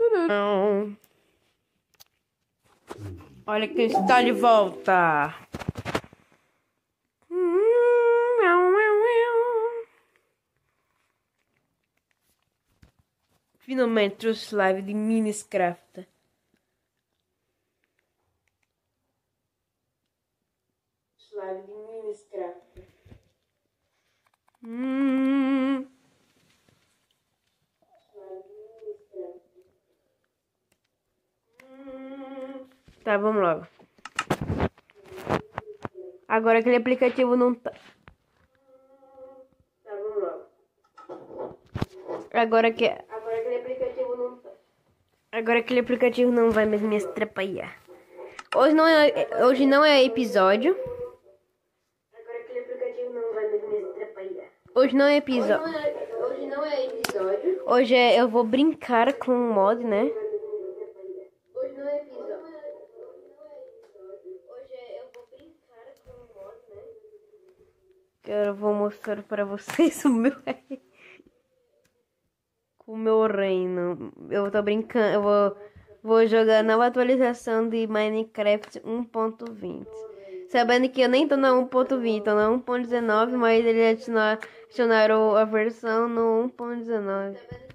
Olha quem está de volta. Finalmente trouxe live de Minecraft. Live de Minecraft. Tá, vamos logo. Agora aquele aplicativo não tá. Tá, vamos logo. Agora aquele aplicativo não tá. Agora aquele aplicativo não vai mais me atrapalhar. Hoje não é episódio. Agora aquele aplicativo não vai mais me atrapalhar. Hoje não é episódio. Hoje eu vou brincar com o mod, né? Hoje não é episódio. Hoje eu vou brincar com o mod, né? Eu vou mostrar para vocês o meu reino. O meu reino. Eu tô brincando. Eu vou jogar nova atualização de Minecraft 1.20. Sabendo que eu nem tô na 1.20, tô na 1.19, mas eles adicionaram a versão no 1.19.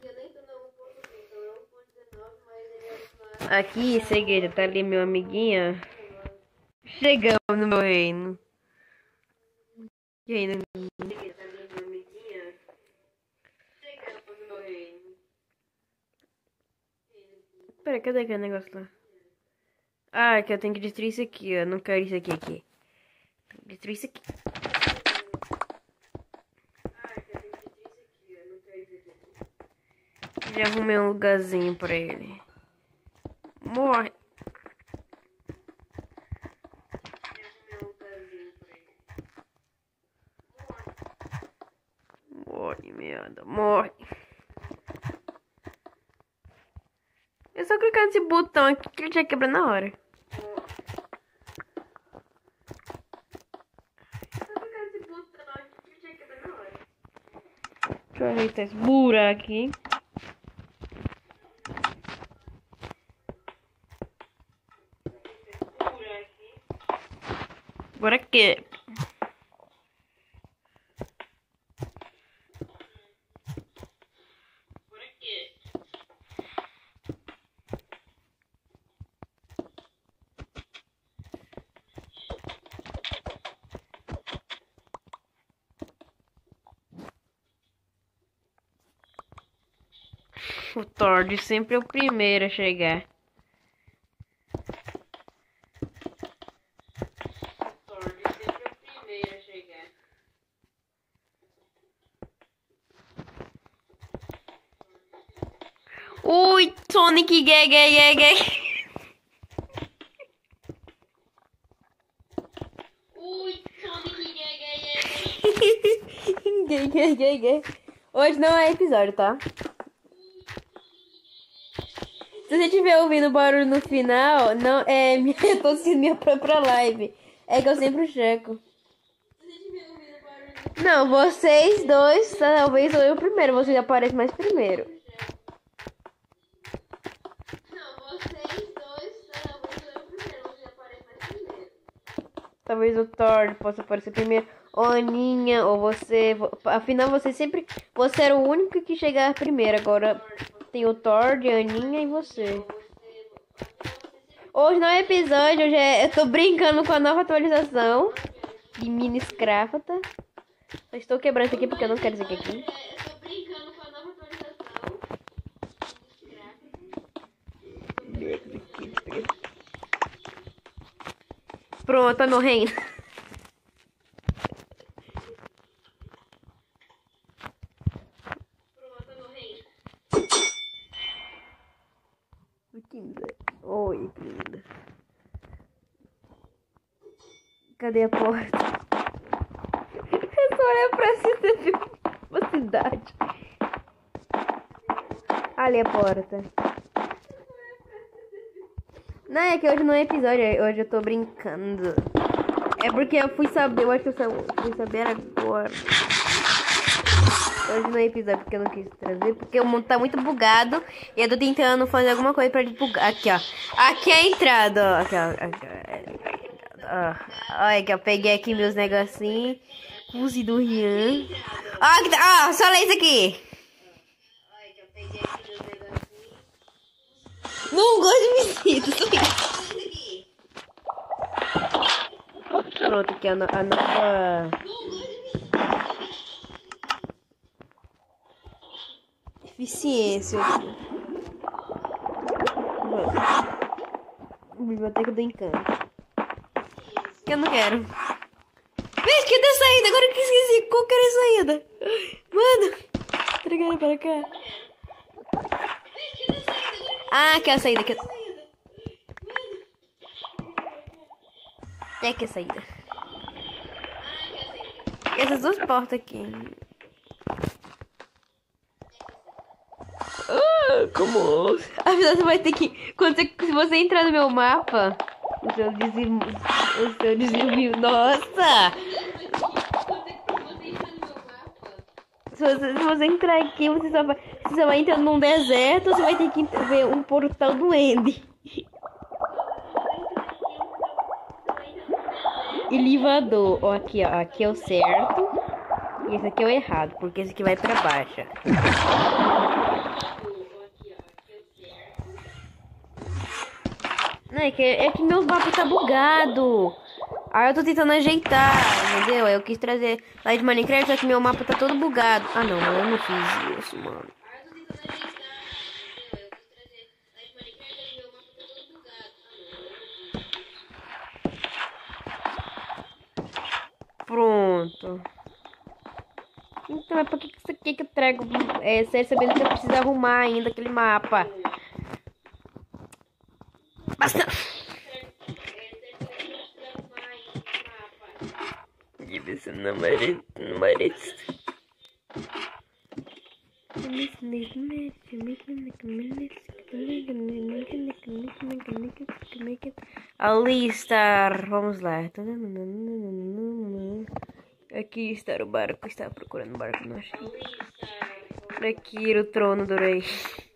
Aqui, segredo, tá ali meu amiguinho. Chegamos no meu reino. Reino. Pera, cadê aquele negócio lá? Ah, que eu tenho que destruir isso aqui, ó. Não quero isso aqui. Tenho que destruir isso aqui. Já arrumei um lugarzinho pra ele. Morre. Morre, merda. Morre. É só clicar nesse botão aqui que ele já quebra na hora. Deixa eu ajeitar esse buraco aqui. Agora que? O Tord sempre é o primeiro a chegar. Ui, Sonic, gay. Ui, Sonic, gay. Hoje não é episódio, tá? Se você estiver ouvindo barulho no final, não é eu tô assistindo minha própria live. É que eu sempre checo. Não, vocês dois, talvez sou eu primeiro. Vocês aparecem mais primeiro. Talvez o Thor possa aparecer primeiro. Ou a Aninha, ou você. Afinal, você era o único que chegar primeiro. Agora tem o Thor, a Aninha e você. Hoje não é episódio, eu tô brincando com a nova atualização de Minecraft. Só estou quebrando isso aqui porque eu não quero isso aqui. Eu tô brincando com a nova atualização. Pronto, tá meu reino. Oi, linda. Cadê a porta? É só olhar pra cima uma cidade. Ali a porta. Não, é que hoje não é episódio, hoje eu tô brincando. É porque eu fui saber, eu acho que eu fui saber agora. Hoje não é episódio porque eu não quis trazer, porque o mundo tá muito bugado e eu tô tentando fazer alguma coisa pra desbugar. Aqui, ó. Aqui é a entrada, ó. Aqui, ó. Olha aqui, ó. Peguei aqui meus negocinhos. Use do Rian. Ó, só lê isso aqui. Não gosto de vestido. Pronto, aqui a nova... Eficiência. Biblioteca do Encanto. Que eu não quero. Vem, que deu saída. Agora que esqueci. Qual que era a saída? Mano. Entregaram para cá. Ah, que é a saída. É que é a saída. Essas duas portas aqui. Como? Afinal, você vai ter que... Se você entrar no meu mapa... O seu desvio... Nossa! Se você entrar aqui, você só vai entrar num deserto. Você vai ter que ver um portal do End. Elevador. Ó, aqui, ó. Aqui é o certo. E esse aqui é o errado. Porque esse aqui vai pra baixo. Não, é que meu mapa tá bugado. Aí eu tô tentando ajeitar, entendeu? Eu quis trazer lá de Minecraft, só que meu mapa tá todo bugado. Ah, não, eu não fiz isso, mano. Pronto. Então, é por que isso aqui que eu trago? Sério, sabendo que eu preciso arrumar ainda aquele mapa. Basta! Division number. Ali está. Vamos lá. Aqui está o barco. Estava procurando o barco, não achei. Aqui era o trono do rei.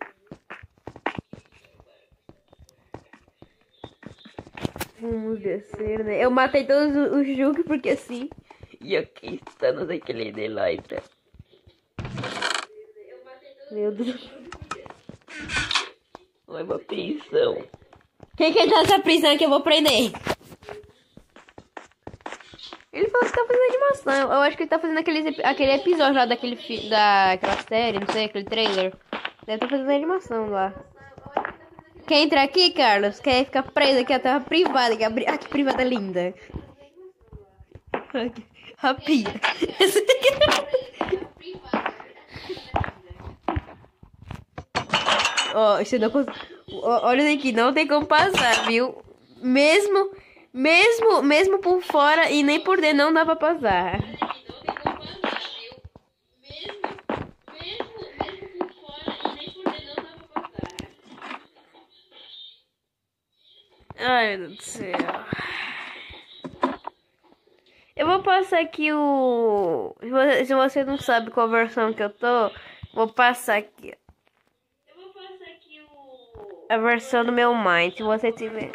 Vamos descer, né? Eu matei todos os Juke porque assim. E aqui estamos aquele de Lytra. Meu Deus. Vai uma prisão. Quem quer entrar nessa prisão que eu vou prender? Ele falou que tá fazendo animação. Eu acho que ele tá fazendo aquele episódio lá daquela série, não sei, aquele trailer. Deve estar fazendo animação lá. Quer entrar aqui, Carlos? Quer ficar preso aqui? A terra privada. Ah, que privada linda. A pia. Ó, você não consegue... Olha aqui, não tem como passar, viu? Mesmo por fora e nem por dentro não dá pra passar. Ai, meu Deus do céu. Eu vou passar aqui o... Se você não sabe qual versão que eu tô, vou passar aqui. A versão do meu Mind, se você tiver.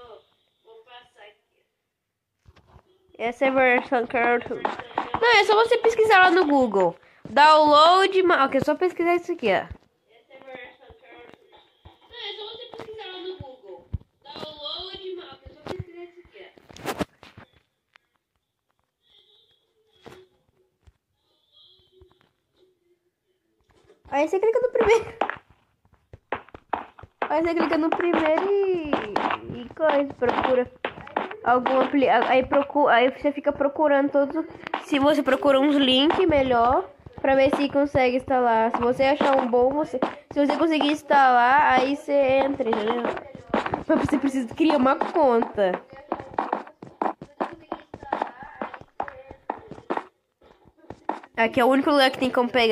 Essa é a versão que eu tô. Não, é só você pesquisar lá no Google. Download... Ok, é só pesquisar isso aqui, ó. Aí você clica no primeiro. Aí você clica no primeiro e coisa, procura algum aí você fica procurando todos. Se você procura uns links melhor pra ver se consegue instalar. Se você achar um bom, se você conseguir instalar, aí você entra, entendeu? Mas você precisa criar uma conta. Aqui é o único lugar que tem como pegar.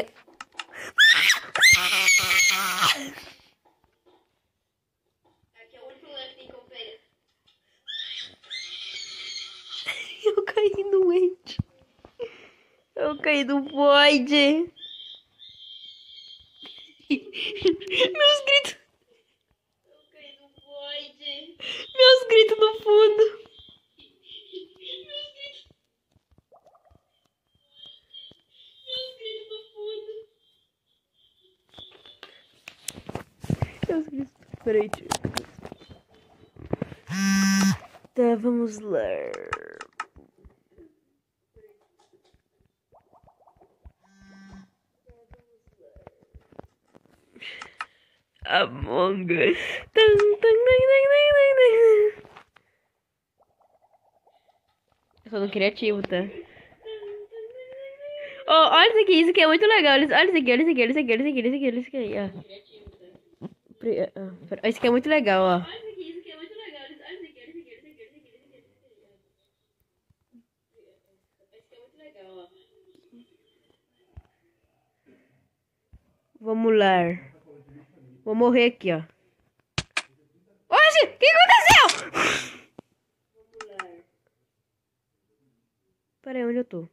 Eu caí no Void. Meus gritos. Meus gritos no fundo. Meus gritos. Peraí, tio. Tá, vamos lá. Among Us. Eu sou no criativo, tá? Oh, olha isso aqui é muito legal. Olha isso aqui, olha isso aqui, olha isso aqui, olha isso aqui, olha isso aqui, olha isso aqui, ó. Isso aqui é muito legal, ó. Vamos lá. Vou morrer aqui, ó. Oxe, o que aconteceu? Peraí, onde eu tô?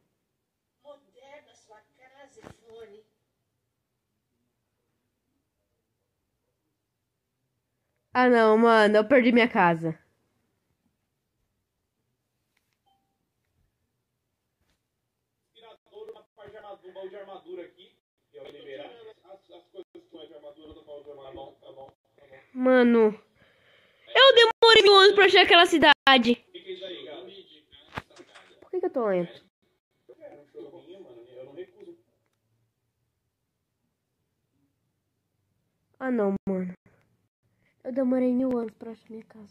Ah, não, mano, eu perdi minha casa. De armadura aqui, que eu vou liberar. As coisas que são de armadura do baú de armadura, tá bom. Mano, eu demorei 1000 anos pra achar aquela cidade. Por que eu tô lento? Ah, não, mano. Eu demorei 1000 anos pra achar minha casa.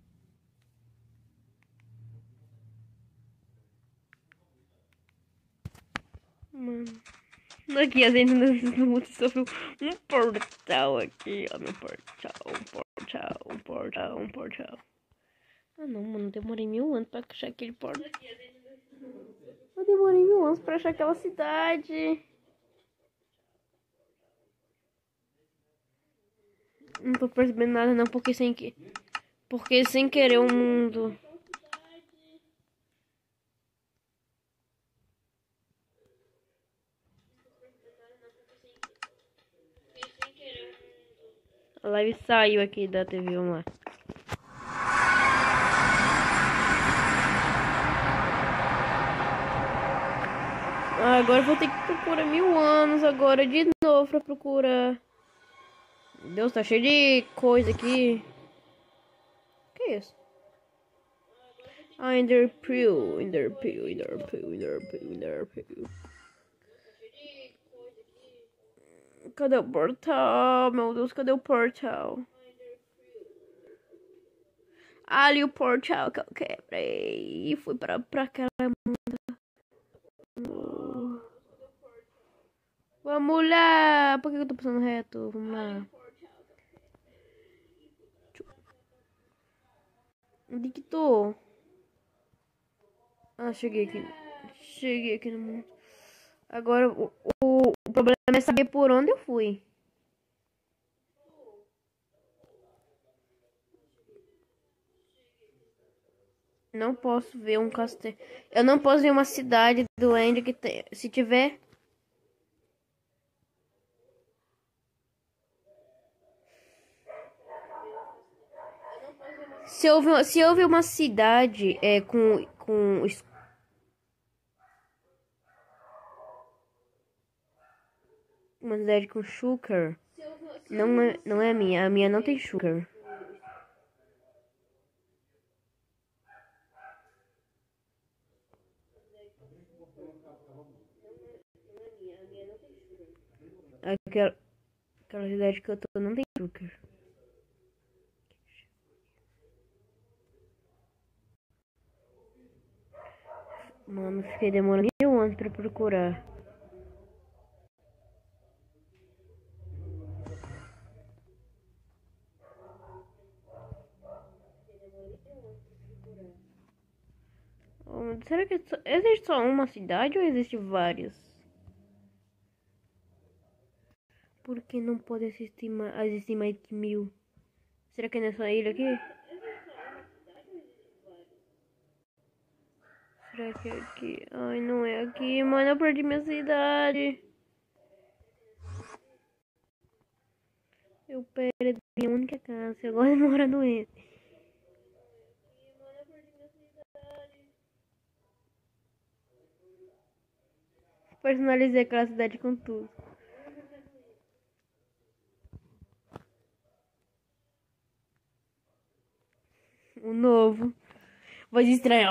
Mano. Aqui a gente no mundo sofreu um portal aqui, ó. Meu portal. Ah, não, mano. Demorei 1000 anos pra achar aquele portal. Eu demorei 1000 anos pra achar aquela cidade. Não tô percebendo nada, não, porque sem querer o mundo. A live saiu aqui da TV, vamos lá. Agora eu vou ter que procurar 1000 anos agora de novo pra procurar. Deus, tá cheio de coisa aqui. Que é isso? Ah, Enderpeel. Cadê o portal? Meu Deus, cadê o portal? Ali o portal que eu quebrei. E fui pra aquela manda. Vamos lá. Por que eu tô passando reto? Vamos lá. Onde que tô? Ah, cheguei aqui. Cheguei aqui no mundo. Agora o problema é saber por onde eu fui. Não posso ver um castelo. Eu não posso ver uma cidade do End que tem. Se tiver. Se houve uma cidade com uma cidade com sugar, não é a minha não tem sugar. Aquela cidade que eu tô não tem sugar. Mano, fiquei demorando 1000 anos pra procurar. Será que existe só uma cidade ou existe várias? Porque não pode existir mais que 1000. Será que é nessa ilha aqui? Será que é aqui? Ai, não é aqui, mano. Eu perdi minha cidade. Eu perdi minha única casa. Eu agora moro no N. Personalizei aquela cidade com tudo. O novo. Voz estranha.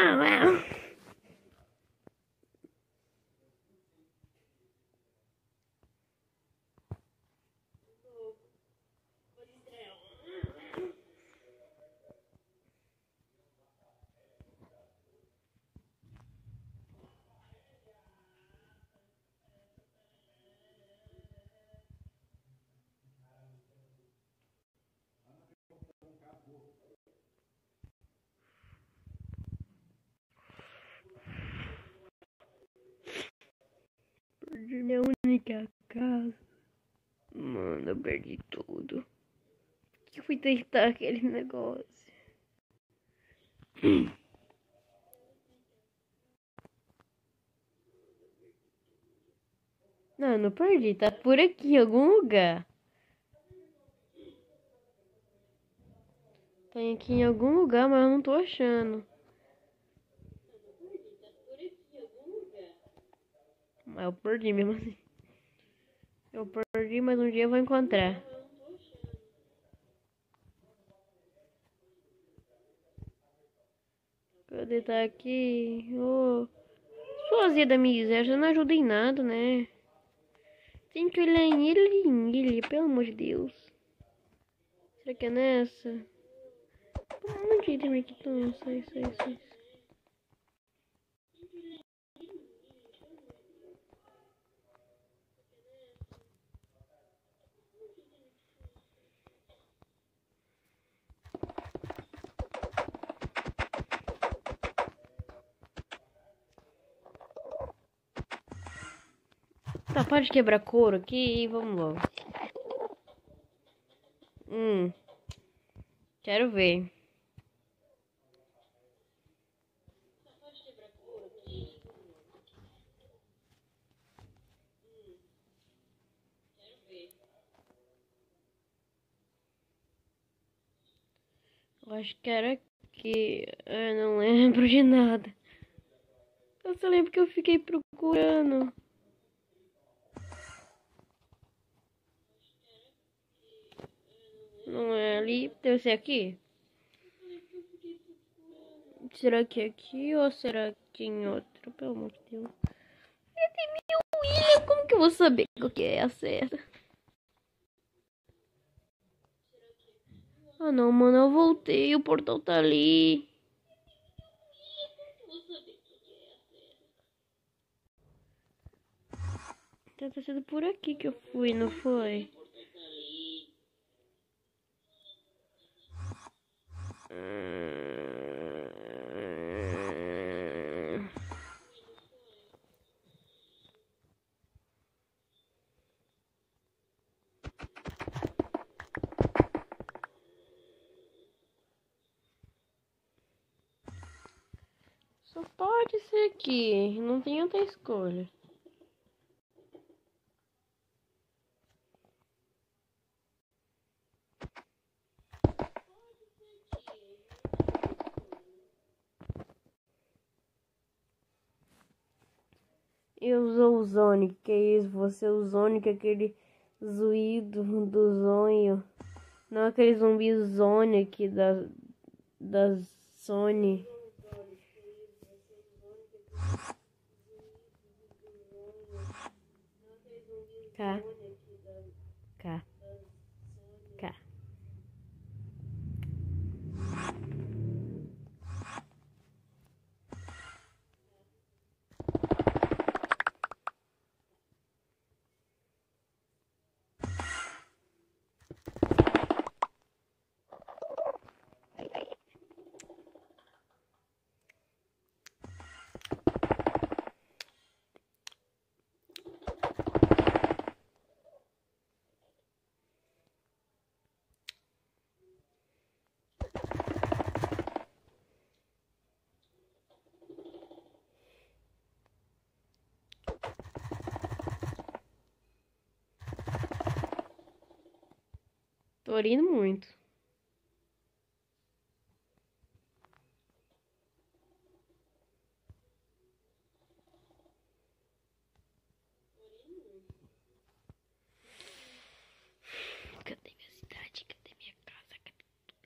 Perdi minha única casa. Mano, eu perdi tudo. Que eu fui tentar aquele negócio. Não, não perdi. Tá por aqui, em algum lugar. Tem aqui em algum lugar, mas eu não tô achando. Mas eu perdi mesmo assim. Eu perdi, mas um dia eu vou encontrar. Cadê? Tá aqui? Ô, sozinha da miséria, já não ajuda em nada, né? Tem que olhar em ele, pelo amor de Deus. Será que é nessa? Onde tem aqui? Então, sai. Tá, pode quebrar couro aqui e vamos logo. Quero ver. Eu acho que era aqui. Eu não lembro de nada. Eu só lembro que eu fiquei procurando. Não é ali. Deve ser aqui? Será que é aqui ou será que em outro? Pelo amor de Deus. Tem mil ilhas. Como que eu vou saber qual que é a certa? Ah não, mano. Eu voltei. O portal tá ali. Deve ter sido por aqui que eu fui, não foi? Só pode ser aqui. Não tem outra escolha. Eu usou o Zone, que é isso? Você o Zone, que é aquele zoído do zonho. Não aquele zumbi Zone aqui da Sony. K. Tô rindo muito. Cadê minha cidade? Cadê minha casa? Cadê...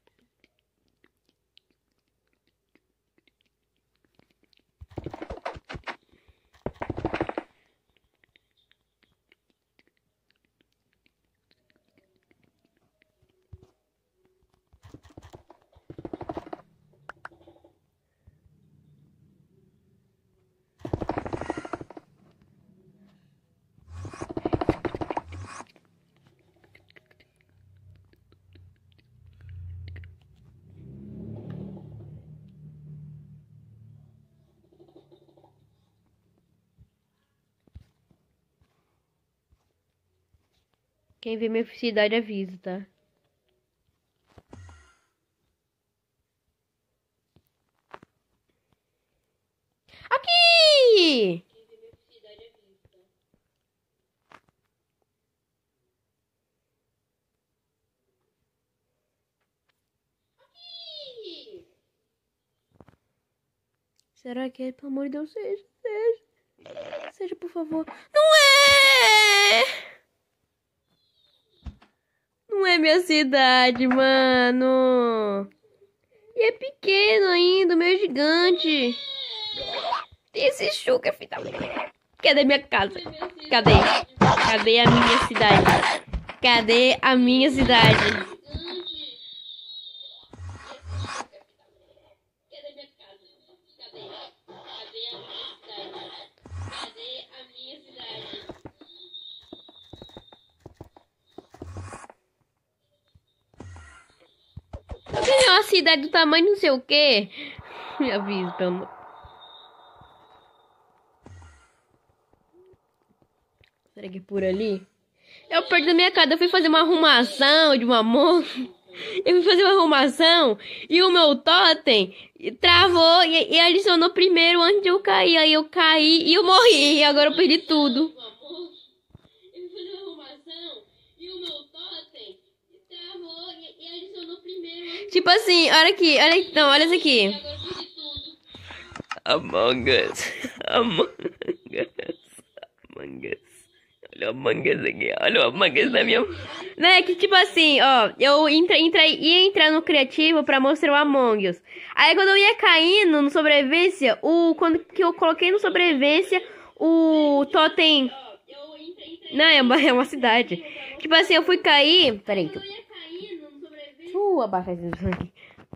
Quem vê minha cidade avisa, tá? Aqui! Será que é? Pelo amor de Deus, seja. Seja, por favor. Não é! Não é minha cidade, mano. E é pequeno ainda, o meu é gigante. Tem esse chuca, filho da mãe. Cadê minha casa? Cadê? Cadê a minha cidade? Cadê a minha cidade? É uma cidade do tamanho não sei o que. Me avisa, pelo amor. Será que é por ali? Eu perto da minha casa, eu fui fazer uma arrumação de uma moça. Eu fui fazer uma arrumação e o meu totem travou e adicionou primeiro antes de eu cair. Aí eu caí e eu morri. E agora eu perdi tudo. Tipo assim, olha aqui, olha então, olha isso aqui. Among Us. Among Us. Olha o Among Us aqui, olha o Among Us na minha... Não, é que tipo assim, ó, eu ia entrar no criativo pra mostrar o Among Us. Aí quando eu ia caindo no sobrevivência, quando que eu coloquei no sobrevivência, o totem... Não, é uma cidade. Tipo assim, eu fui cair... Peraí, abaixa esse aqui.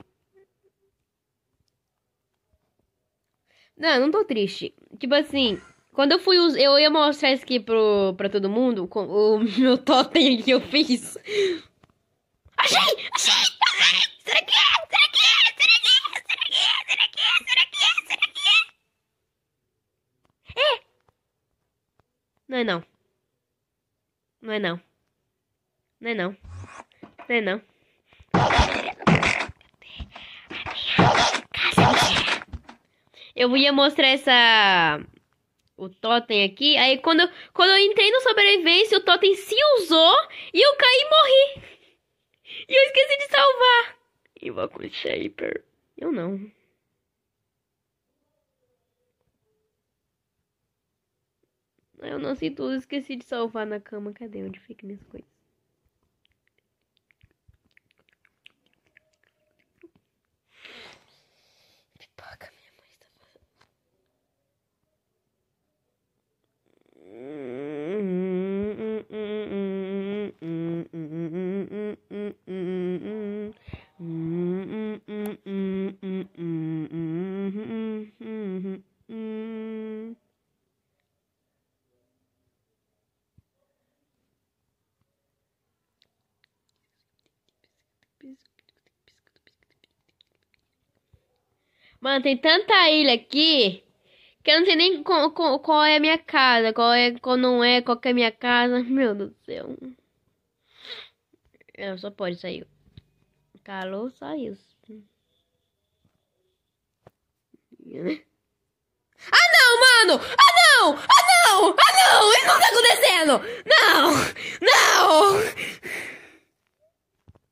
Não tô triste. Tipo assim, quando eu ia mostrar isso aqui pra todo mundo, com o meu totem que eu fiz. Achei! Será que é? Não é não. Não é não. Não é não. Não é não. Eu ia mostrar o totem aqui. Aí quando eu entrei no sobrevivência, o totem se usou e eu caí e morri. E eu esqueci de salvar. E vou com o Shaper. Eu não. Eu não sei tudo. Esqueci de salvar na cama. Cadê? Onde fica minhas coisas? Pipoca, minha mãe está fazendo. Mano, tem tanta ilha aqui que eu não sei nem qual é a minha casa, qual não é, qual que é a minha casa. Meu Deus do céu. Só pode sair. Calor, saiu. Ah, não, mano! Ah, não! Ah, não! Ah, não! Isso não tá acontecendo! Não! Não!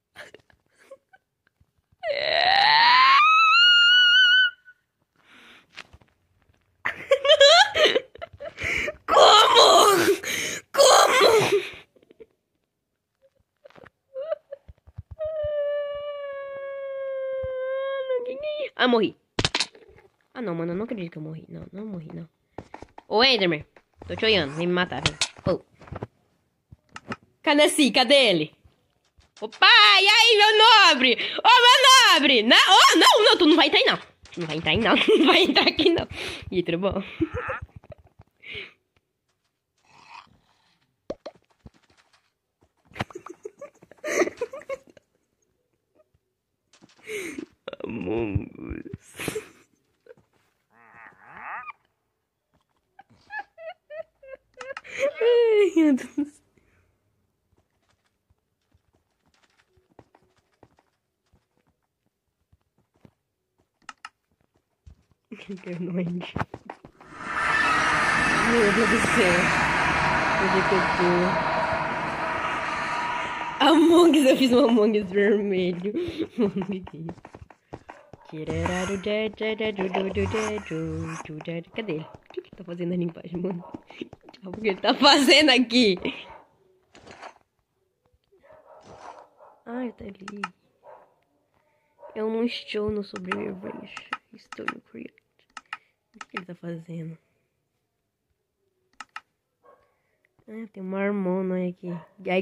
Ah, morri. Ah, não, mano. Eu não acredito que eu morri. Não, não morri, não. Ô, Enderman. Tô te olhando. Vem me matar, velho. Oh. Cadê esse? Cadê ele? Opa! E aí, meu nobre? Ô, meu nobre! Não, oh, não, não. Tu não vai entrar aí, não. Tu não vai entrar aí, não. Tu não vai entrar aqui, não. Ih, tudo bom? Among Us. Ai, meu Deus. Eu não entendo. Meu Deus do céu. Onde é que eu tô? Among Us, eu fiz um Among Us vermelho. Cadê ele? O que ele tá fazendo ali embaixo, mano? O que ele tá fazendo aqui? Ai, tá ali. Eu não estou no sobrevivência. Estou no create. O que ele tá fazendo? Ah, tem uma hormona aqui. Gai.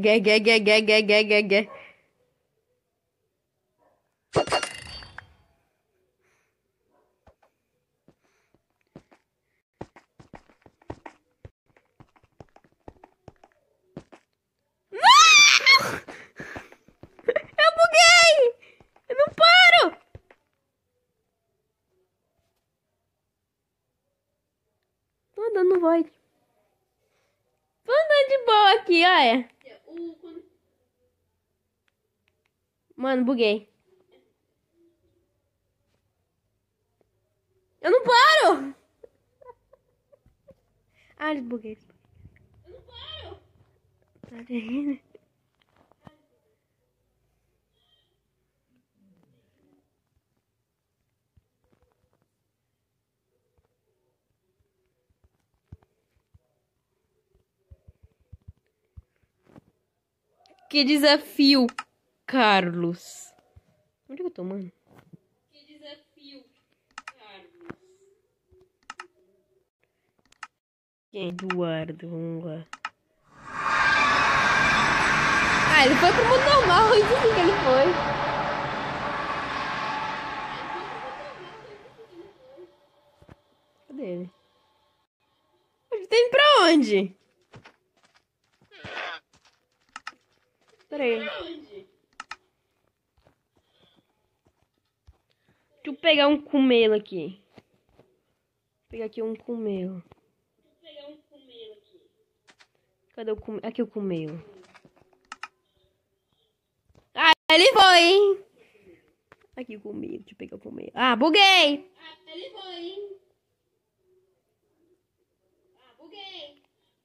Eu buguei! Eu não paro! Tô andando void. Tô andando de boa aqui, olha. Mano, buguei. Eu não paro! Ah, buguei. Eu não paro! Tá vendo? Que desafio, Carlos. Onde eu tô, mano? Que desafio, Carlos. Eduardo, vamos lá. Ah, ele foi pro mundo normal. Isso sim que ele foi. Cadê ele? Ele tá indo pra onde? Pera aí. Deixa eu pegar um comelo aqui. Vou pegar aqui um comelo. Cadê o comelo? Aqui o comelo. Ah, ele foi, hein? Aqui o comelo. Deixa eu pegar o comelo. Ah, buguei! Ah, ele foi, hein? Ah, buguei!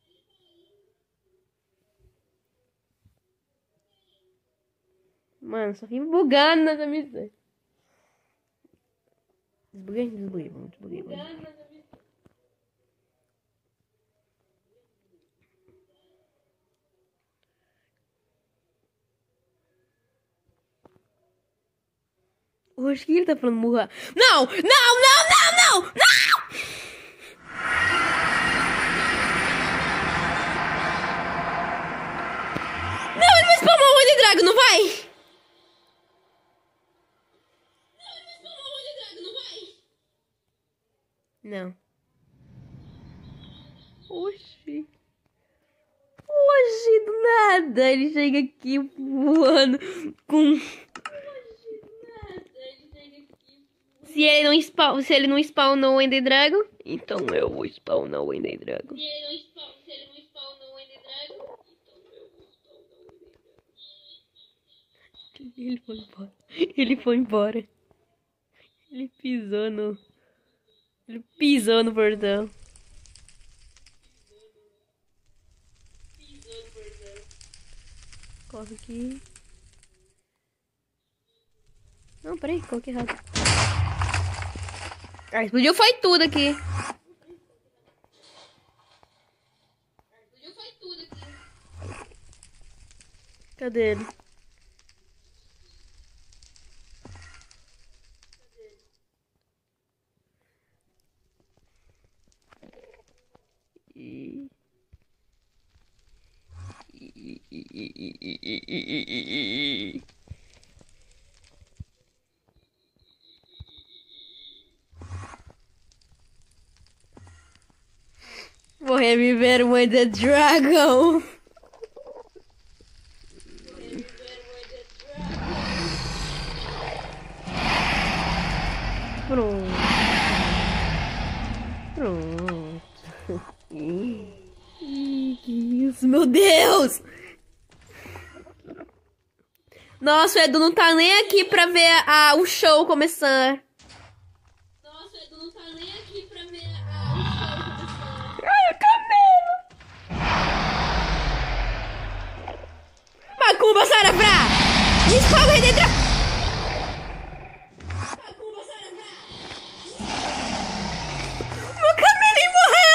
Mano, só fico bugando nessa missão. Desbuguei, vamos desbuguei. Oxe, que ele tá falando murra? Não! Não! Não, ele vai spamar o Wonder Dragon, não vai? Não. Oxi. Oxi, do nada. Ele chega aqui voando com... Se ele não spawnou o Ender Dragon, então eu vou spawnar o Ender Dragon. Se ele não spawnou o Ender Dragon, então eu vou spawnar o Ender Dragon. Ele foi embora. Ele foi embora. Ele pisou no portão. Corre aqui. Não, peraí, coloquei errado. Ah, explodiu foi tudo aqui. Cadê ele? Vou reviver o The Dragon. Pronto. Que isso, meu Deus! Nossa, o Edu não tá nem aqui pra ver o show começar. Nossa, o Edu não tá nem aqui pra ver o show começar. Ai, o cabelo! Macumba, Saravá! Escola aí dentro! Macumba, Saravá! Meu camelinho morreu!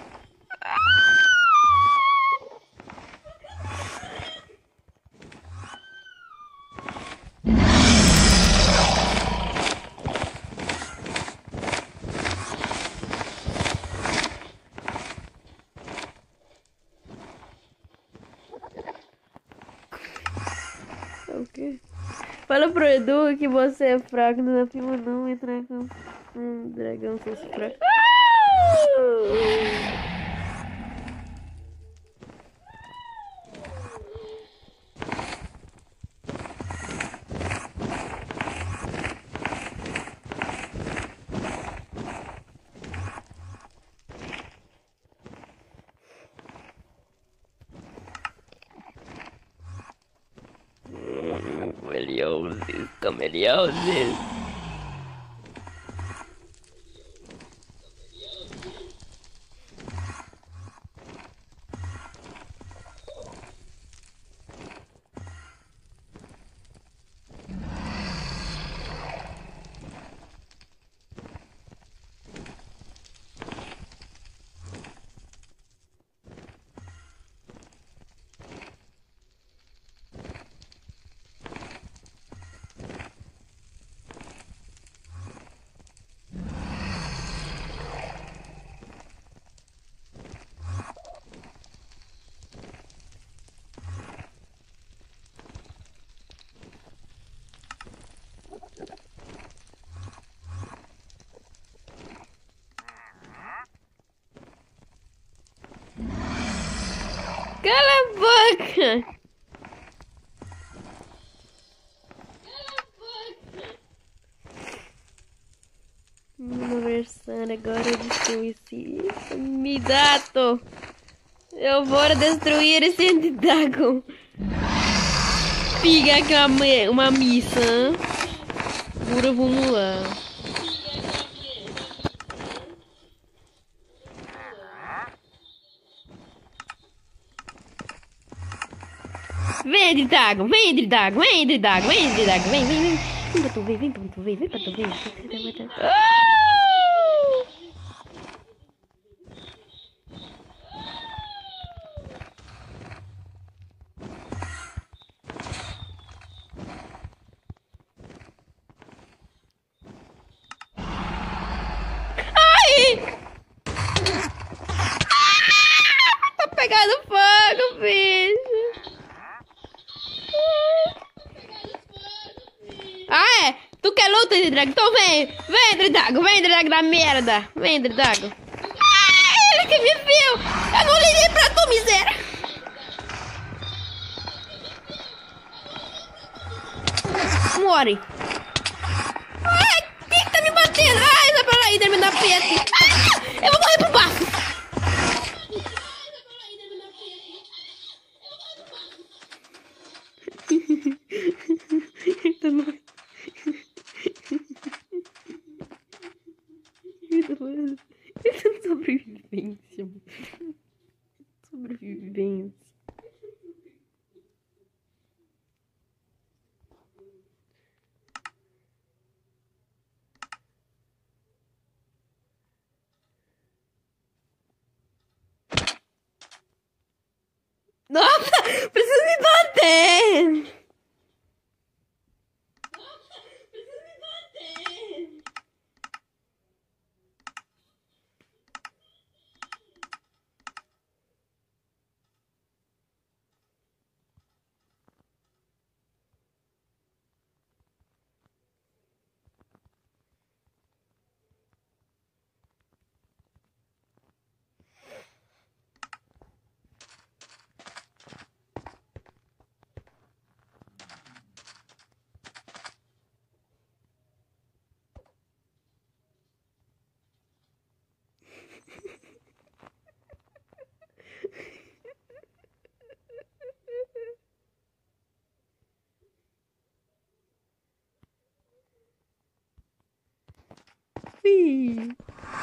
O quê? Fala pro Edu que você é fraco, não é primo não entrar com um dragão seus fracos. Camelioses. Cala a boca! Meu aniversário agora destrui-se. Me dato! Eu vou destruir esse dragão. Piga aquela uma missa. Bora, vamos lá. Vem, Drago, vem, Drago, vem, Drago, vem, Drago, vem, vem, vem. Vem pra tu ver, vem pra tu ver, vem pra tu ver. Ai! Tá pegando fogo, bicho. Ah, é? Tu quer luta, Drago? Então vem! Vem, Drago! Vem, Drago da merda! Vem, Drago! Ah, ele que me viu! Eu não liguei pra tu, miséria! More! Ai, quem que tá me batendo? Ai, sai pra lá, Hidra, me dá peste! Ah, eu vou morrer pro bafo! Sobrevivência. Sobrevivência. fi.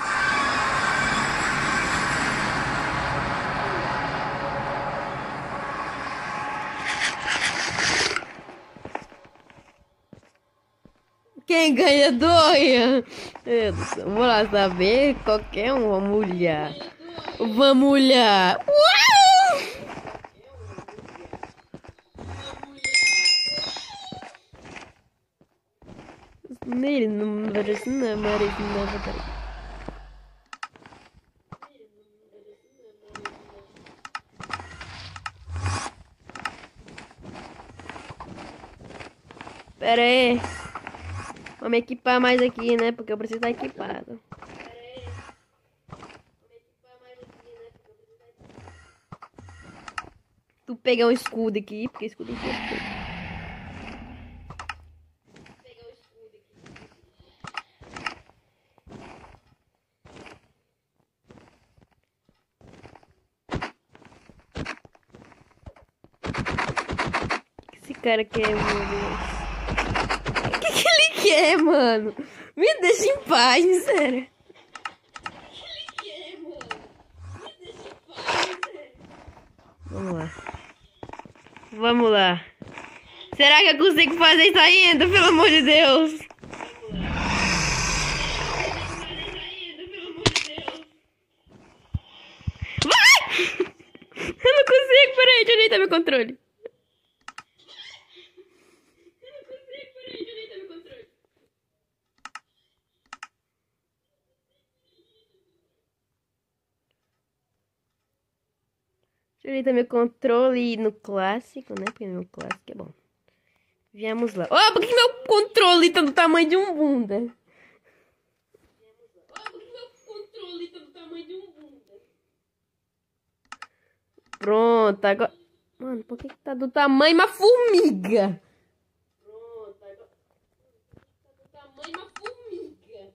Quem ganha doia? Vamos lá saber. Qualquer um. Vamos olhar. Vamos olhar. Uau! Nele não parece não, parece não. Pera aí. Vamos equipar mais aqui, né? Porque eu preciso estar equipado. Tu pegar um escudo aqui, porque escudo aqui é tudo. Esse cara quer, meu Deus. O que ele quer, mano? Me deixa em paz, sério. Vamos lá. Vamos lá. Será que eu consigo fazer isso ainda, pelo amor de Deus? Vai! Eu não consigo, peraí, deixa eu ajeitar meu controle. Deixa eu ajeitar meu controle no clássico, né? Porque meu clássico é bom. Viemos lá. Oh, por que meu controle tá do tamanho de um bunda? Pronto, agora... Mano, por que tá do tamanho de uma formiga? Pronto, agora... Tá do tamanho de uma formiga.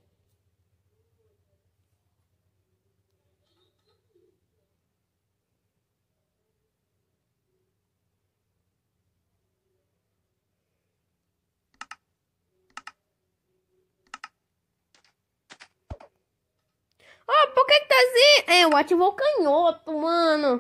Oh, por que tá assim? Eu ativou o canhoto, mano.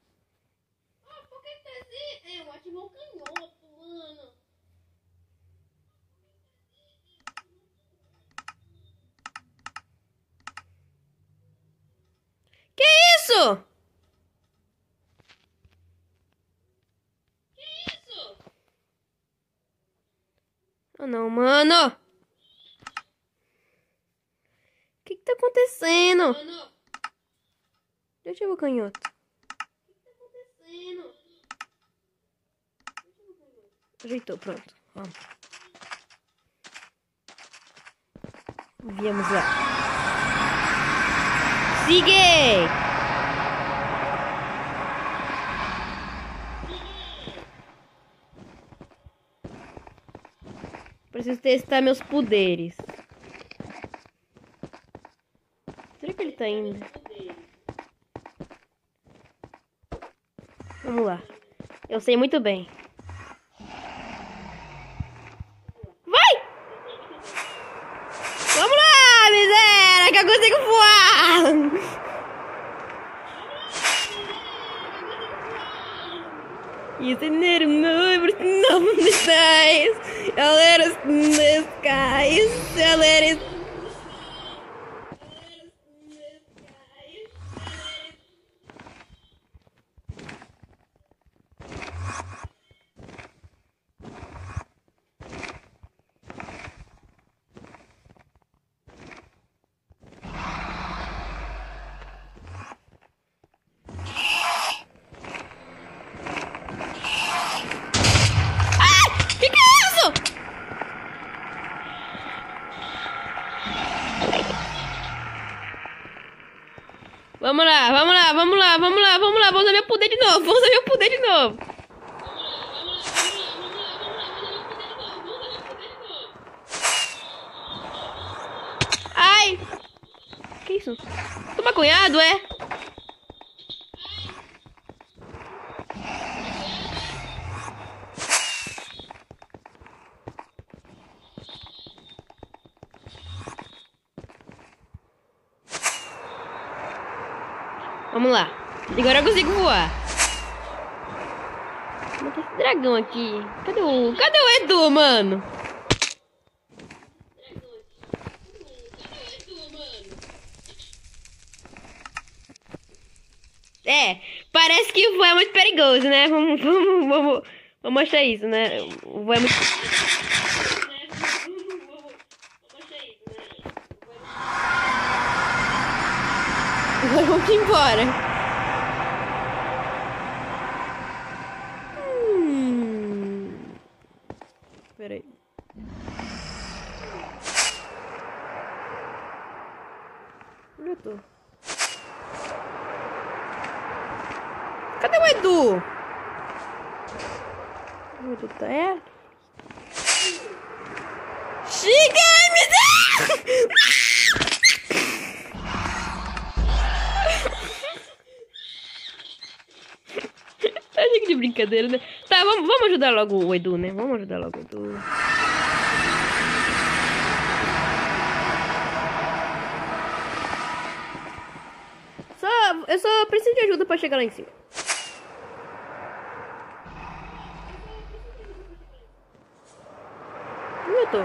Que isso? Oh, não, mano. O que tá acontecendo? Deixa eu ver o canhoto. Ajeitou, pronto. Vamos. Viemos lá. Sigue! Preciso testar meus poderes. Será que ele tá indo? Vamos lá. Eu sei muito bem. Vai! Vamos lá, miséria, que eu consigo voar! You can never know the skies. I let us in the skies. I let it. Vamos lá, vamos lá, vamos lá, vamos lá, vamos lá. Vou usar meu poder de novo, vou usar meu poder de novo. Ai! Que isso? Toma cunhado, é? Vamos lá. Agora eu consigo voar. Mas tem esse dragão aqui. Cadê o Edu, mano? É, parece que o voo é muito perigoso, né? Vamos mostrar isso, né? O voo é muito... Agora vamos embora. Peraí. Onde eu tô? Cadê o Edu? O Edu tá... É? Chega, me dá! Achei de brincadeira, né? Tá, vamos ajudar logo o Edu, né? Vamos ajudar logo o Edu. Eu só preciso de ajuda pra chegar lá em cima. Onde eu tô?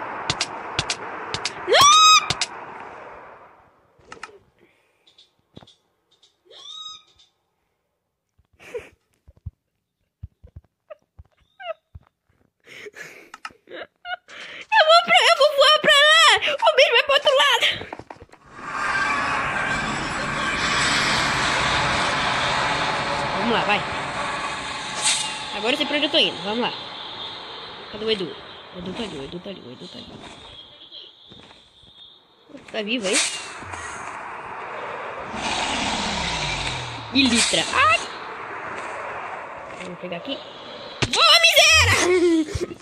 Eu vou voar pra lá! O bicho vai pro outro lado! Vamos lá, vai. Agora eu sei pra onde eu tô indo. Vamos lá. Cadê o Edu? O Edu tá ali, o Edu tá ali, o Edu tá ali. Tá vivo aí? E litra. Ai! Vamos pegar aqui. Boa, miséria!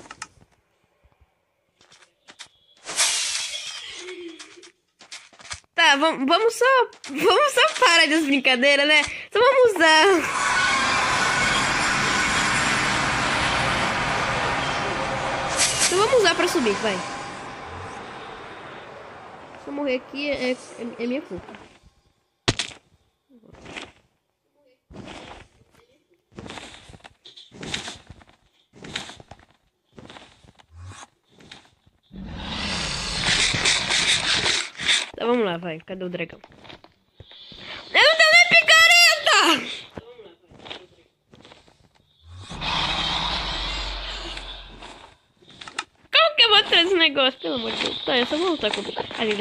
Tá, vamos só parar das brincadeiras, né? Só vamos usar. Só vamos usar pra subir, vai. Se eu morrer aqui, é minha culpa. Tá, vamos lá, vai. Cadê o dragão? Eu não tenho nem picareta! Como que eu vou trazer esse negócio? Pelo amor de Deus. Tá, eu só vou voltar com o... Ali.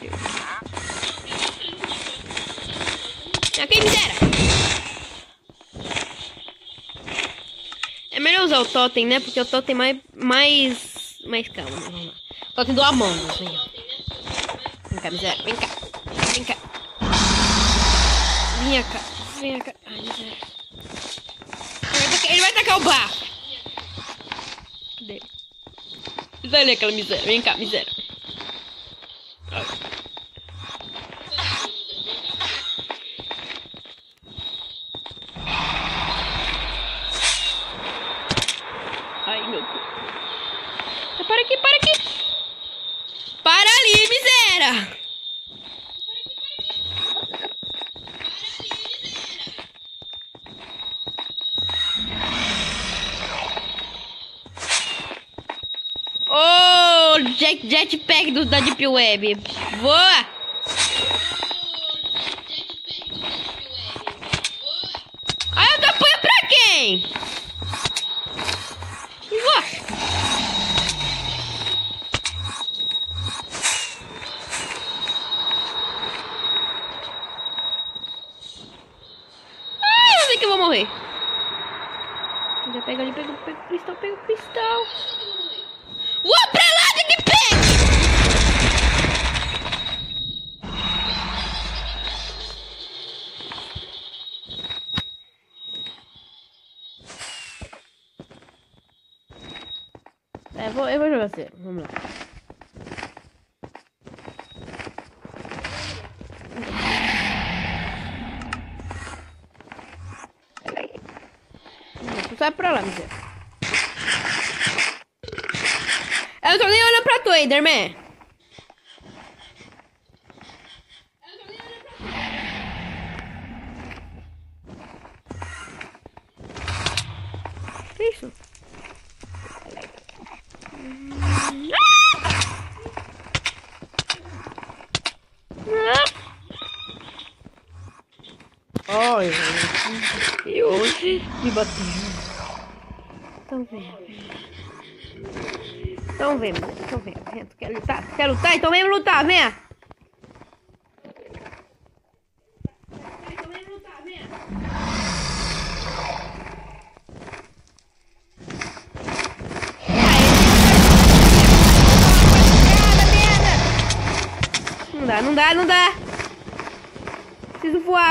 Aqui, miséria! É melhor usar o totem, né? Porque o totem mais calmo, né? Vamos lá. O totem do Among Us, né? Vem cá, miséria. Vem cá. Vem cá. Ai, miséria. Ele vai tacar o barco. Cadê ele? Sai ali, aquela miséria. Vem cá, miséria. Ai, meu Deus. Para aqui. Para ali, miséria. Oh, jetpack da Deep Web. Voa! Ah, eu dou apoio pra quem? Voa! Ah, eu sei que eu vou morrer. Já pega ali, pega o cristal. Voa pra lá, jetpack! Eu vou jogar você. Vamos lá. Tu sai pra lá, miséria. Eu não tô nem olhando pra tu, Enderman. Que isso? Ai, e hoje me bateu. Então vem, tu quer lutar, então vem lutar, vem. Não dá. Preciso voar.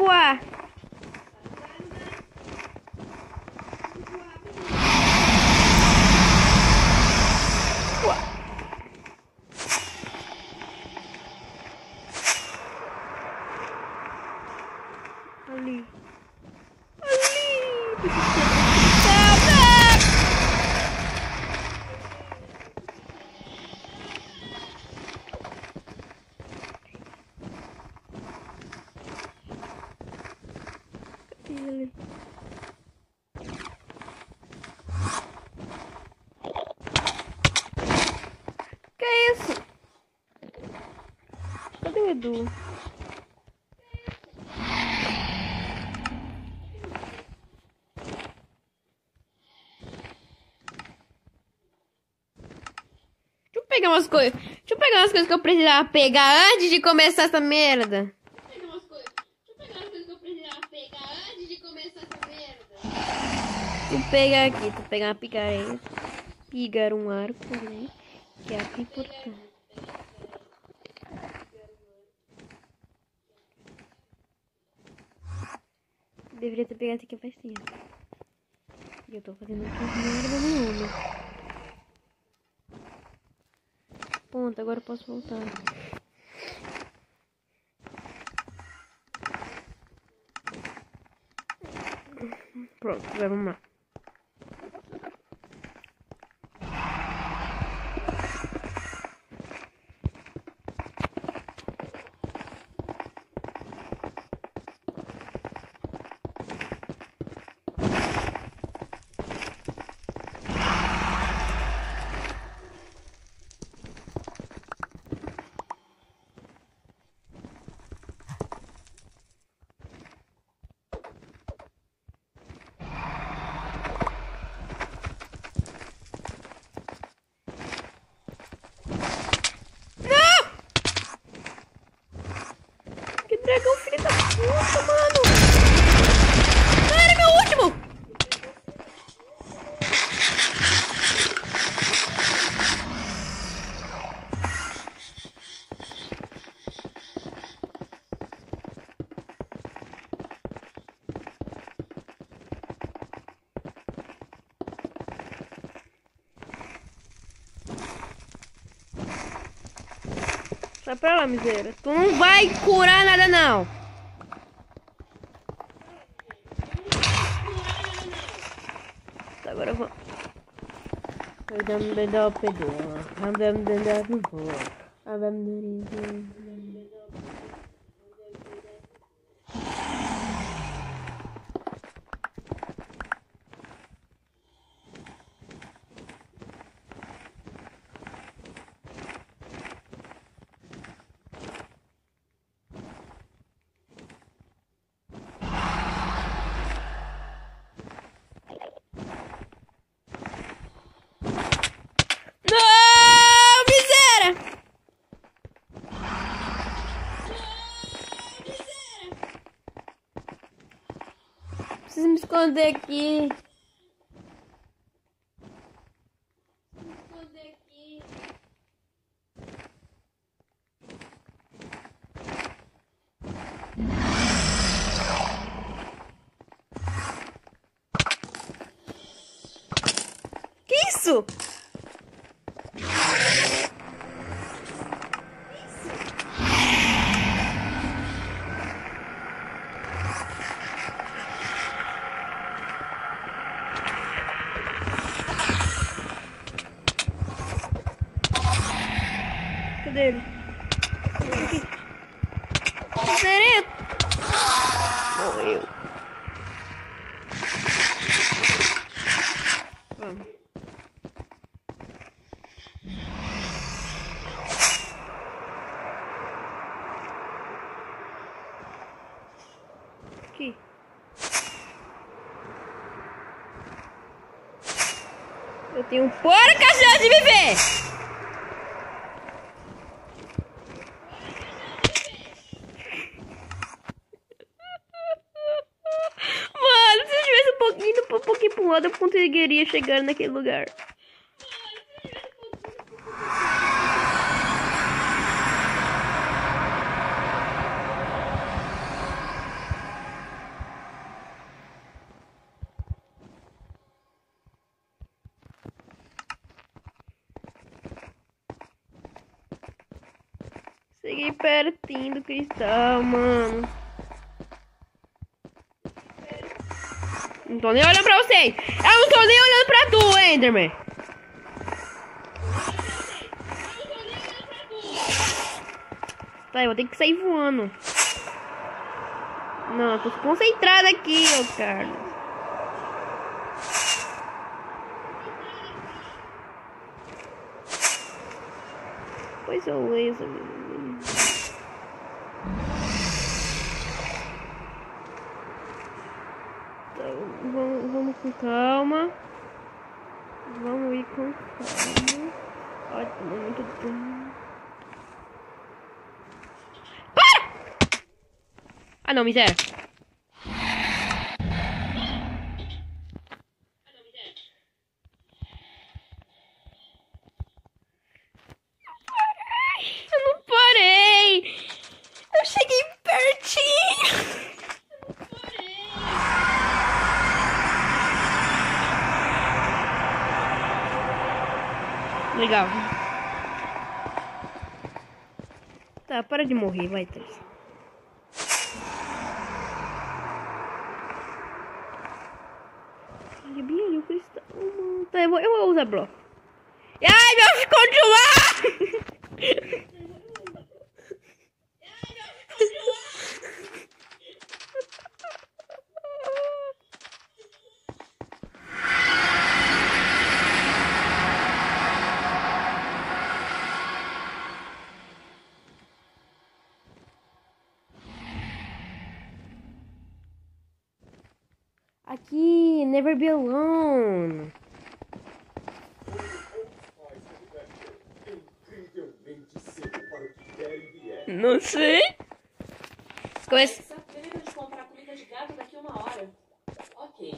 Ali. Ele. Que é isso? Cadê o Edu? Deixa eu pegar umas coisas que eu precisava pegar antes de começar essa merda. Tu pegar uma picareta, pegar um arco, né? Que é a importante. Deveria ter pegado aqui faz tempo. E eu tô fazendo aqui merda nenhuma. Ponto, agora eu posso voltar. Pronto, agora vamos lá. Dragão, filho da puta, mano! Não era meu último! Sai pra lá, miséria. Tu não vai curar nada, não. Tá, agora eu vou. Preciso me esconder aqui. Que isso? Dele. Sereno. Morreu. Eu tenho pouca chance de viver. Mano, se eu tivesse um pouquinho pro lado, eu conseguiria chegar naquele lugar. Cheguei pertinho do cristal, mano. Não tô nem olhando pra vocês. Eu não tô nem olhando pra tu, Enderman. Tá, eu vou ter que sair voando. Não, eu tô concentrado aqui, ô Carlos. Pois eu leio. Vamos com calma. Vamos ir com calma. Olha, tô muito dano. Para! Ah, não, miséria. Eu não parei. Eu cheguei pertinho. Legal. Tá, para de morrer, vai, Tess. Bem ali o cristal. Tá, eu vou usar bloco. Ai, meu continuar! Aqui, never be alone. Não sei. Começa. Termina de comprar comida de gato daqui a 1 hora. Ok.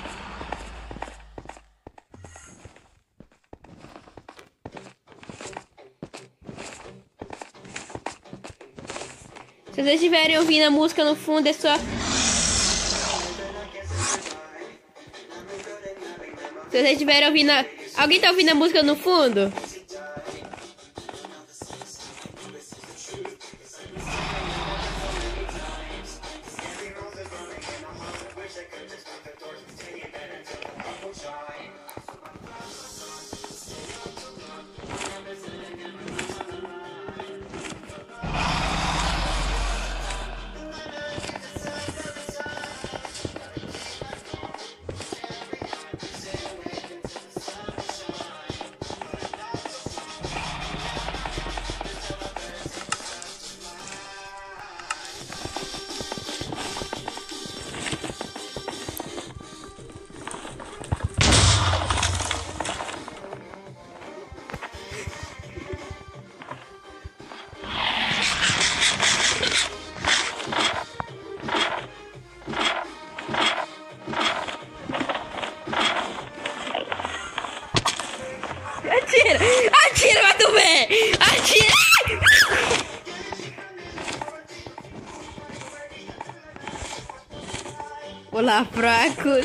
Se vocês estiverem ouvindo a música no fundo, é só... Se vocês estiverem ouvindo a... Alguém tá ouvindo a música no fundo? Atira, vai tu ver! Atira! Olá, fracos!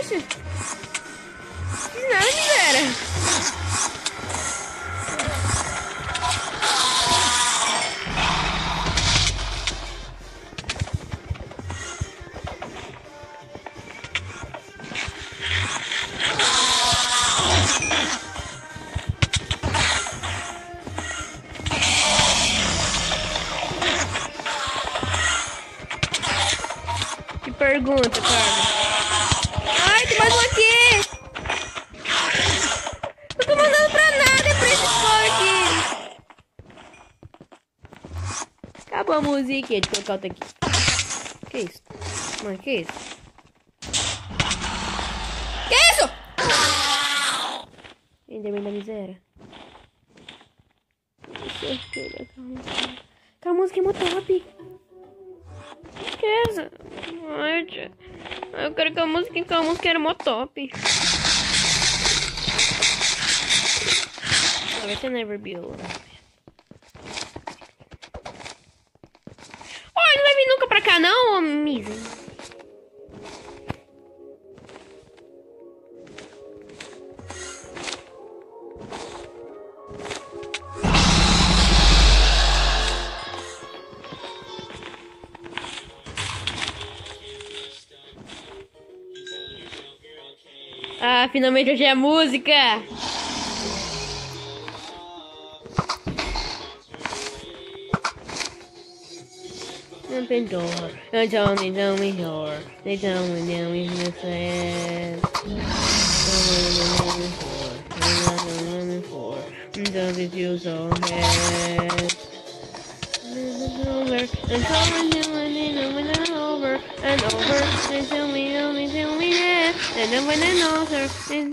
isso? Não, miséria. Que pergunta, cara. Ai, tem mais um aqui. Não tô mandando pra nada pra esse povo aqui. Acabou a musiquinha de colocar outra aqui. Que isso? Mano, que isso? Que isso? Enderman da miséria. Aquela música é muito top. Que é essa? Ai, tia. Eu quero que a música era mó top. Vai ser Never Be Alone. Oh, ele não vai vir nunca pra cá não, ô Misa. Ah, finalmente hoje é a música! Open door, don't tell me door. They tell me the sad. Don't be feel so bad. Over and over and over. They tell me that, and then when I know her.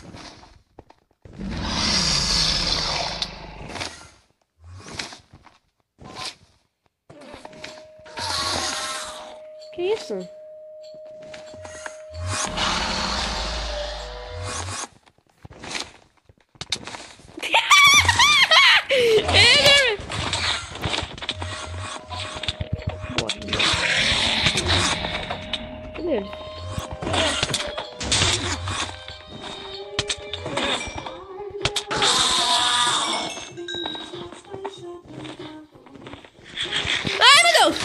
Que isso? Ai, meu Deus!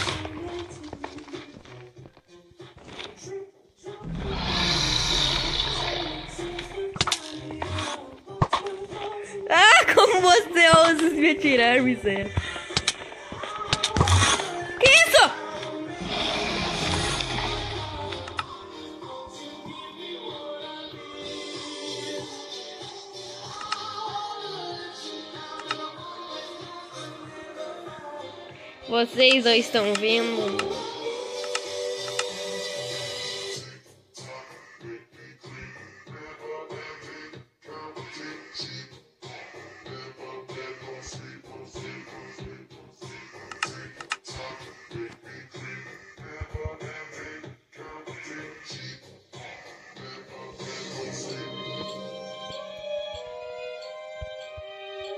Ah, como você ousa me atirar, miséria. Que isso? Vocês dois estão vendo?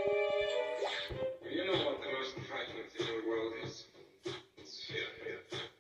You know what the most frightening thing in the world is? It's fear.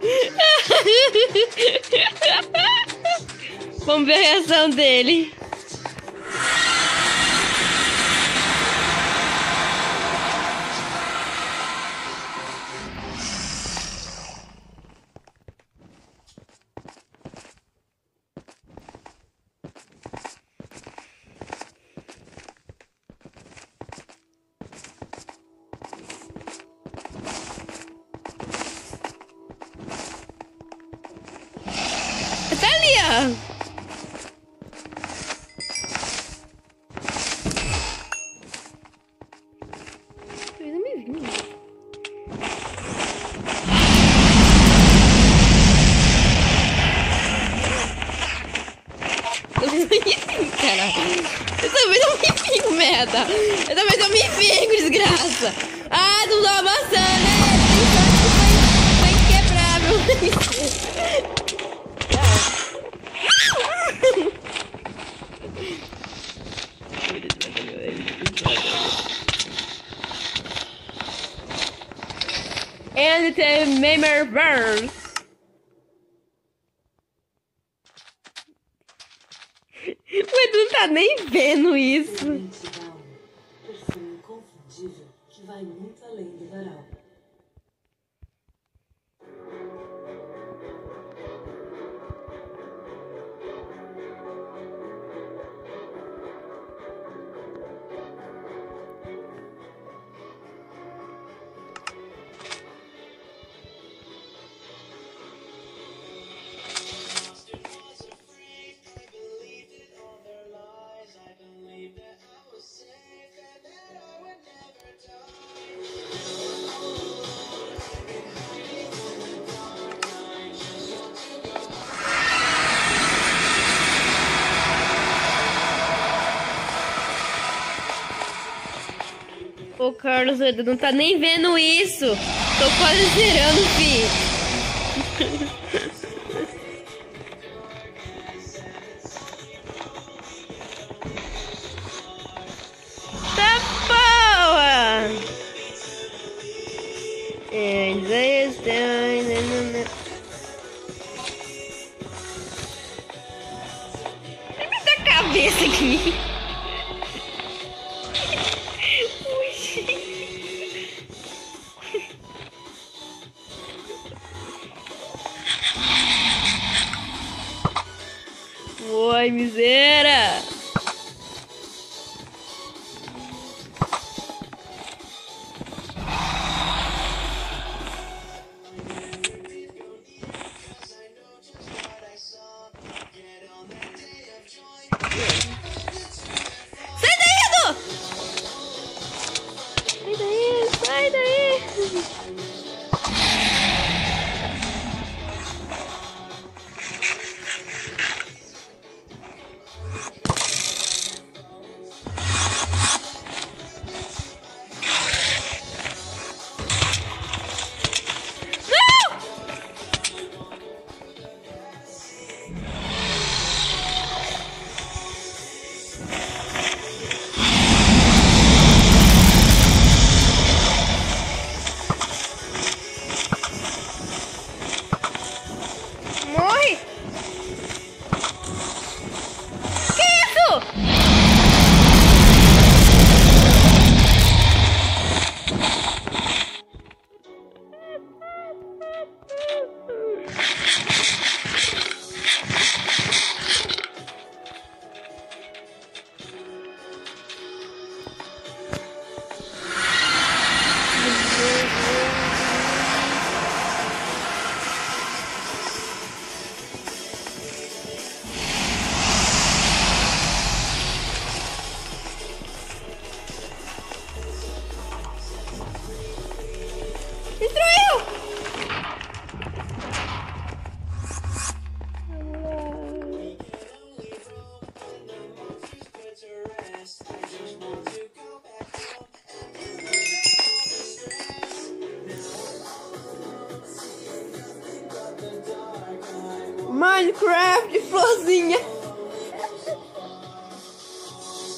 Vamos ver a reação dele. Tá ali, ó. Ele não me viu. Caralho. Eu também não me fico, merda. Eu também não me fico, desgraça. Ah, não dá maçã, né? Tem que quebrar, meu. Ele tem Memerverse. O Edu não tá nem vendo isso. Perfume inconfundível que vai muito além do varal. Ô, Carlos, Edu não tá nem vendo isso. Tô quase zerando, fi. Tá boa. Muita cabeça aqui. Oi, miséria! Sai daí, Edu! Sai daí, sai daí! Minecraft, florzinha.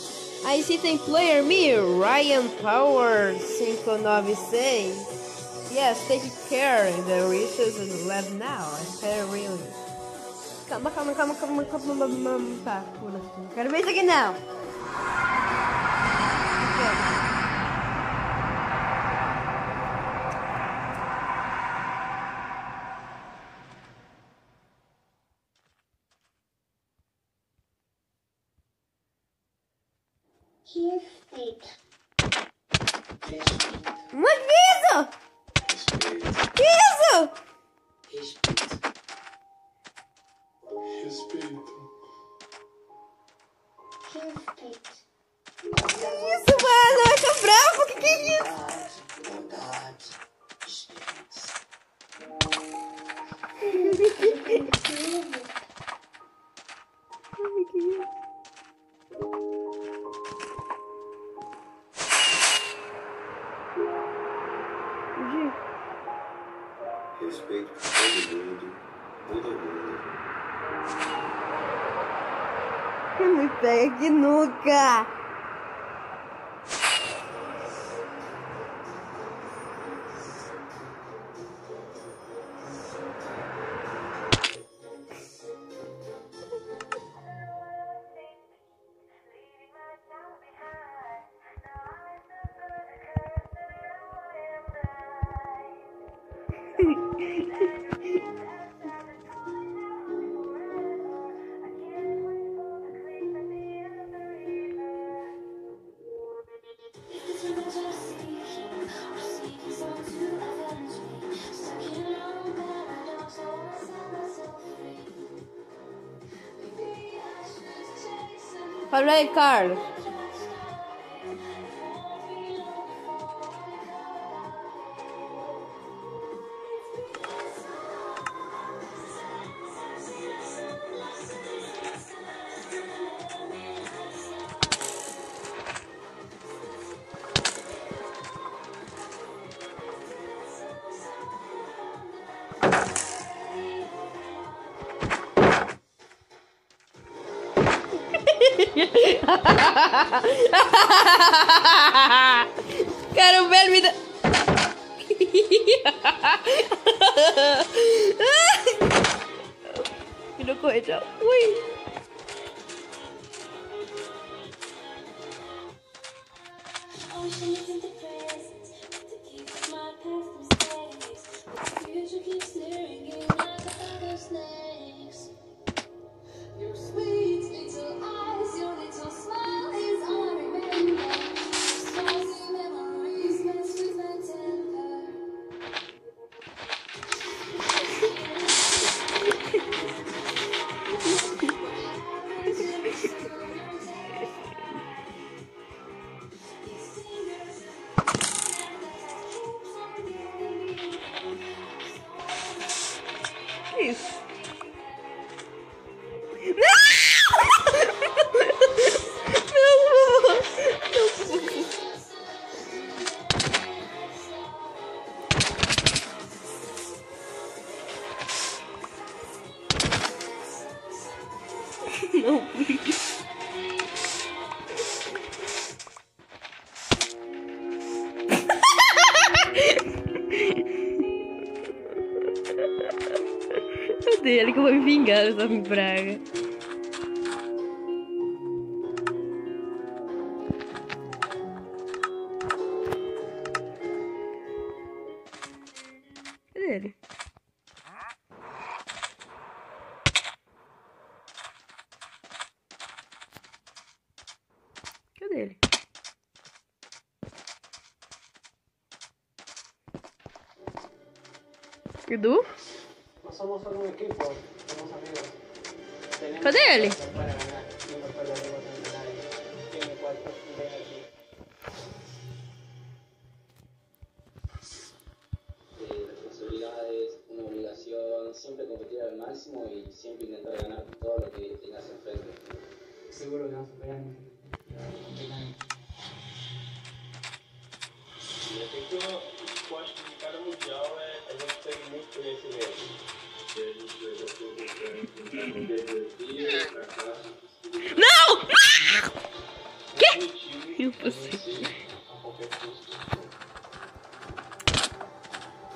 Aí se tem player me, Ryan Power 596. Yes, take care. The research is lab now. I feel really. Calma. Tá, pula aqui. Não quero ver isso aqui não. Respeito. Mas que isso? Que isso? Respeito. Que isso, mano? Eu tô bravo. Que é isso? Bondade. Respeito por todo mundo. Me pega aqui nunca. Fala aí, Carlos. Quero ver me dar. Que no corredor. Ui. Isso. Não, please. É dele que eu vou me vingar dessa praga. Cadê ele? Cadê ele? Edu? Somos un equipo, somos amigos. Cadê ele? Para ganar, y no perderemos ante nadie. Tiene cuatro, ven aquí. Responsabilidades, una obligación, siempre competir al máximo y siempre intentar ganar todo lo que tengas enfrente. Seguro que vamos a pelear. E aqui que eu acho que cada mundial a gente tem muito conhecimento. E a gente vai dar tudo pra Não! Que? Impossível. A qualquer custo.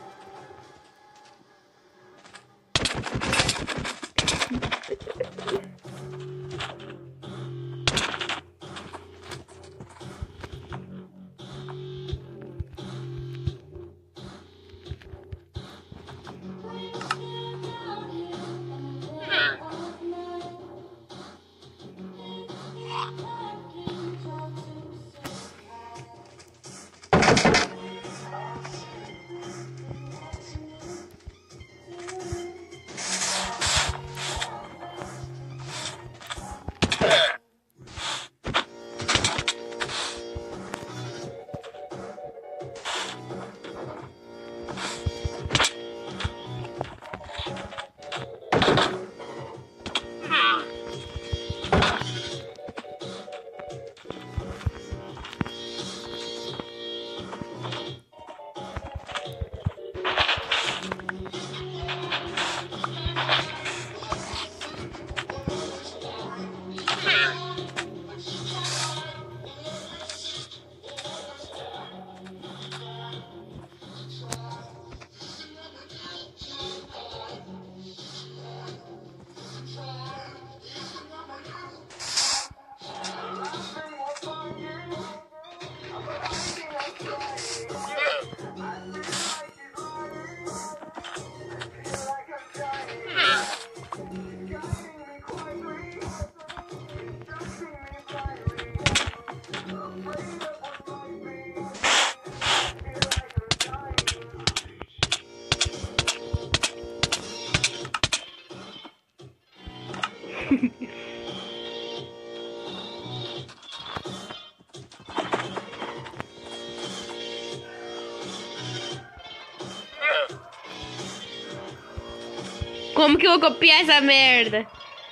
Como que eu vou copiar essa merda?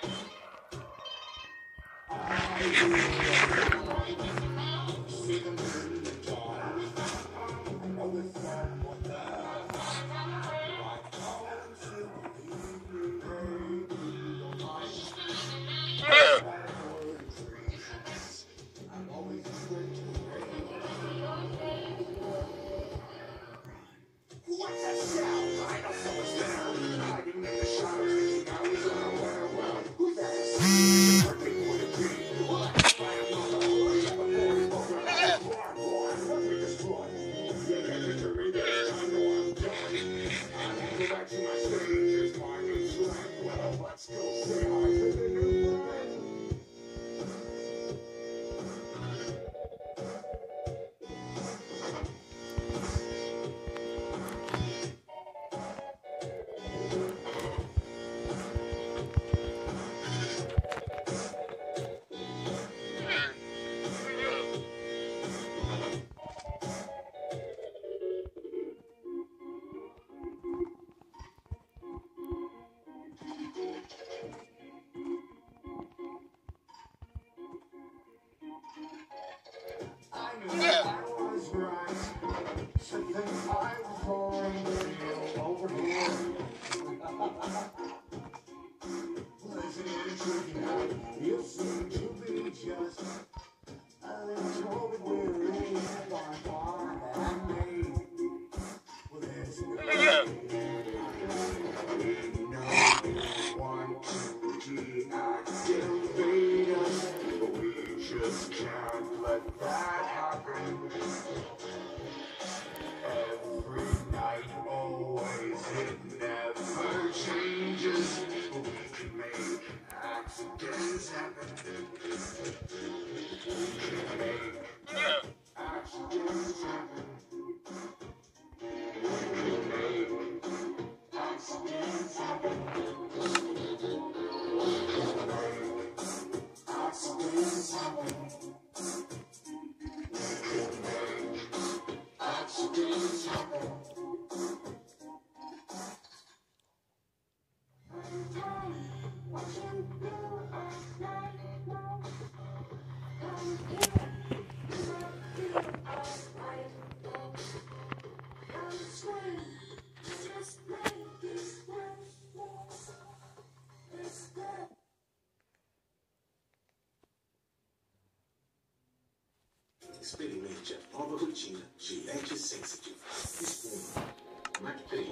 Experimente a nova rotina Gillette Sensitive. Espuma, MAC 3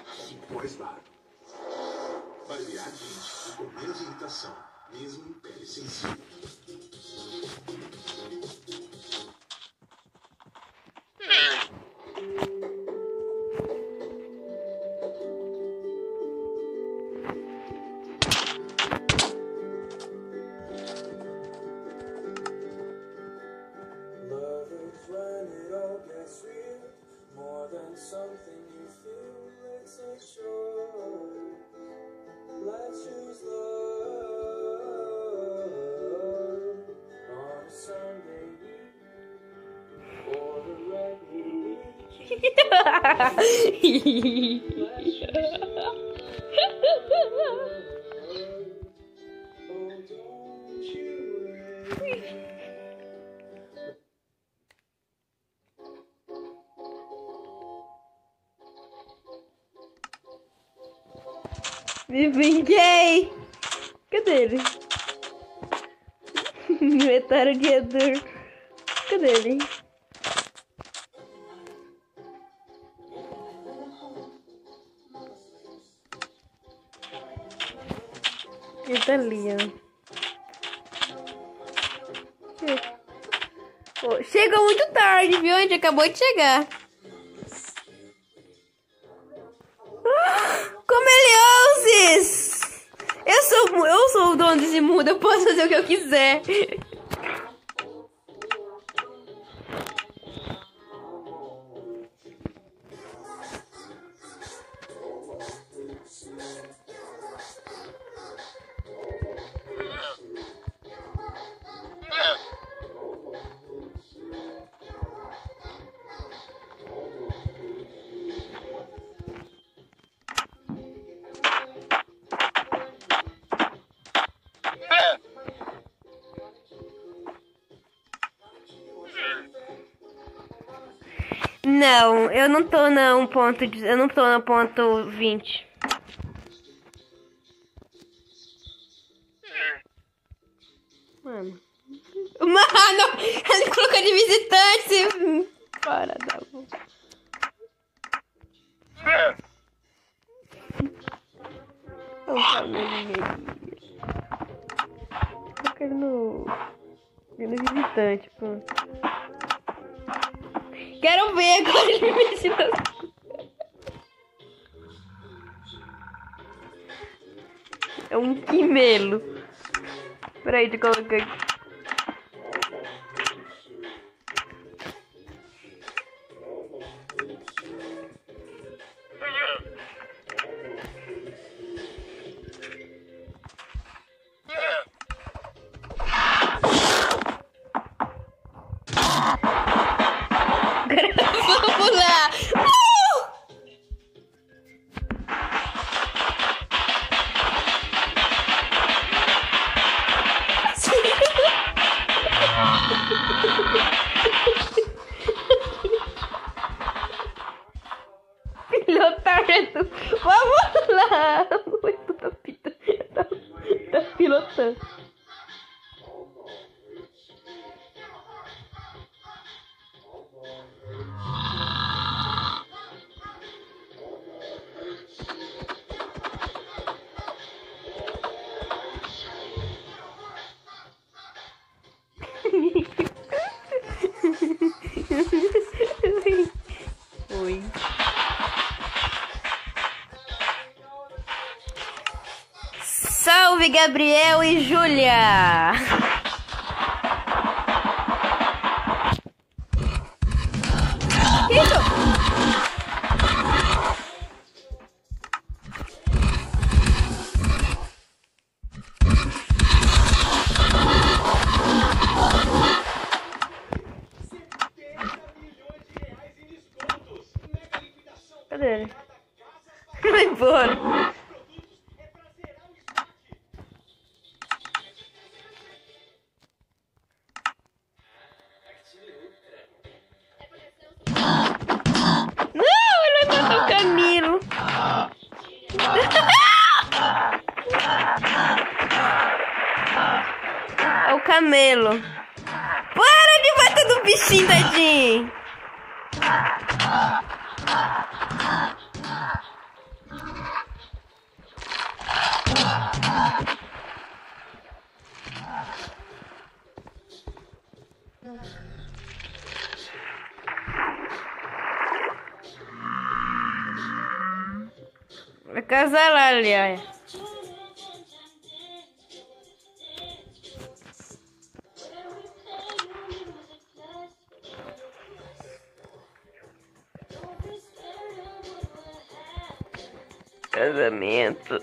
e mais barato. Barbear gente com menos irritação, mesmo em pele sensível. Me vinguei! Cadê ele? Metralhador. Cadê ele? Ele tá ali, ó. Pô, chegou muito tarde, viu? A gente acabou de chegar. Como ele ouses? Eu sou o dono desse mundo, eu posso fazer o que eu quiser. Não, eu não tô na eu não tô na ponto 20. Mano, ele colocou de visitante. Para da boca. O camelo coloca ele no visitante, pronto. Quero ver agora ele me visitando. É um quimelo. Peraí, deixa eu colocar aqui. Vamos lá! Pilotardo! Vamos lá! Tá pilotando. Oi. Salve, Gabriel e Júlia! Que isso? Cadê ele? Vai embora. Não, ele vai matar o Camilo. É o camelo. Para de bater no bichinho, tadinho. Vai casar lá, aliás. Casamento.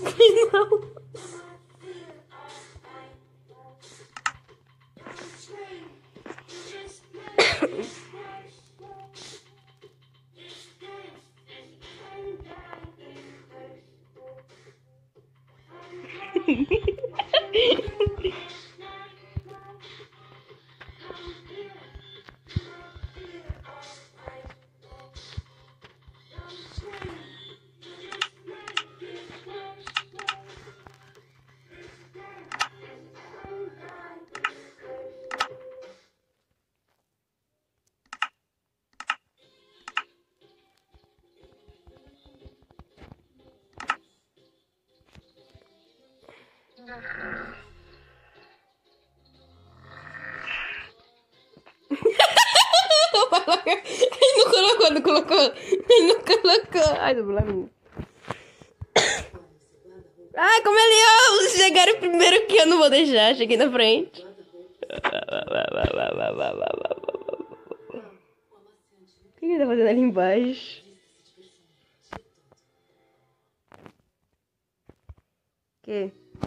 Não. Ele não colocou. Ele não colocou. Ai, do Flamengo. Ai, como ele chegaram primeiro que eu não vou deixar. Cheguei na frente. O que ele tá fazendo ali embaixo? O quê?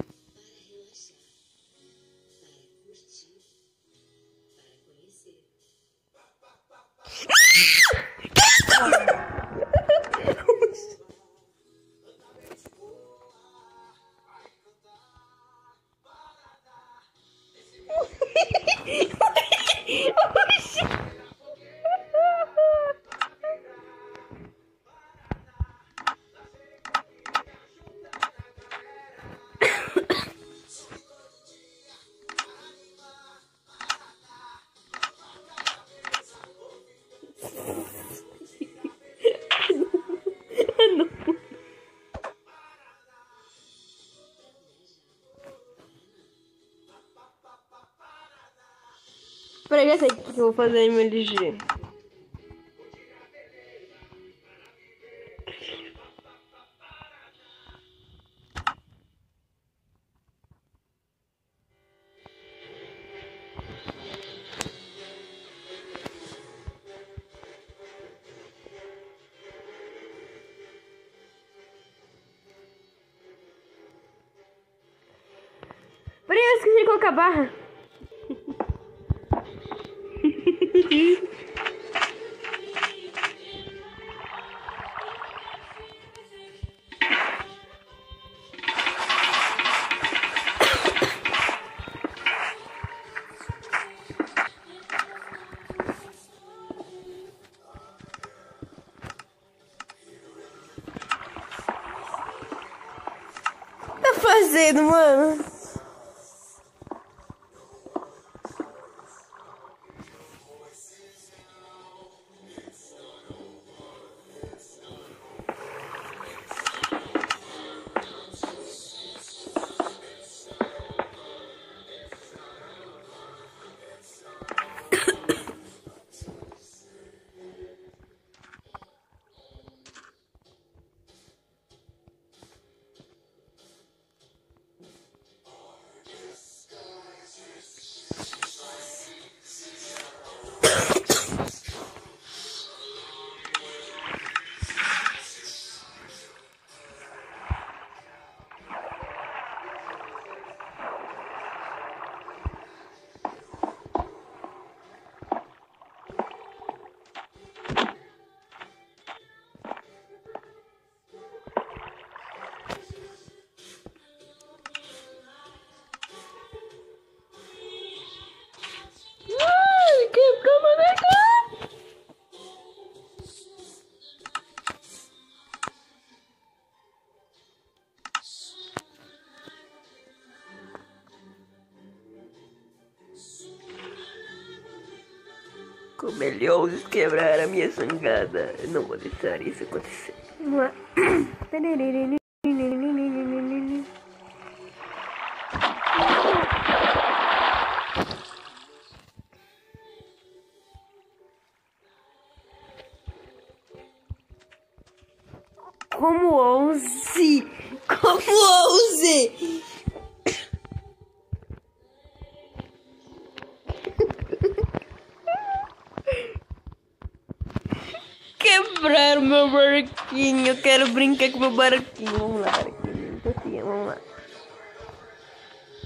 Peraí, já sei o que eu vou fazer em MLG. Peraí, eu esqueci de colocar a barra. Tá fazendo, mano? Como ele ousa quebrar a minha sangada. Eu não vou deixar isso acontecer. Vamos lá. Como ouse? Como ouse? Quebrar o meu barquinho. Eu quero brincar com o meu barquinho. Vamos lá, barquinho.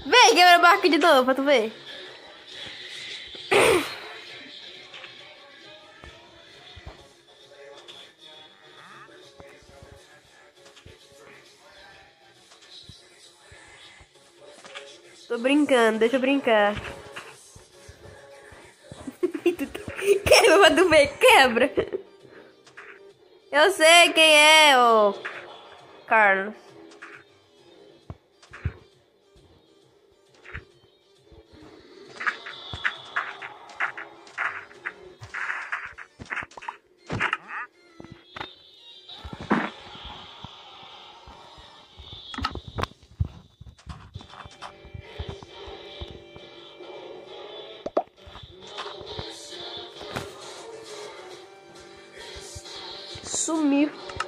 Vem, quebra a barca de novo pra tu ver. Tô brincando, deixa eu brincar. Quebra pra tu ver, quebra. Eu sei quem é, ô Carlos. Sumiu.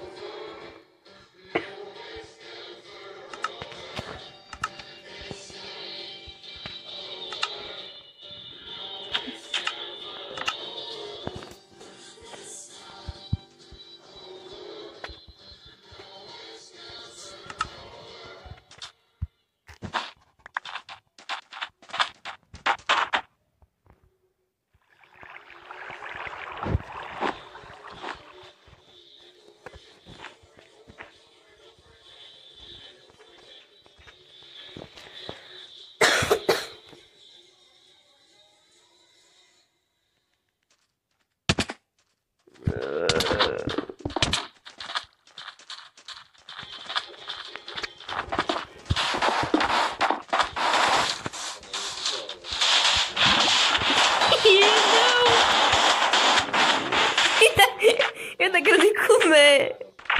Eu não quero comer.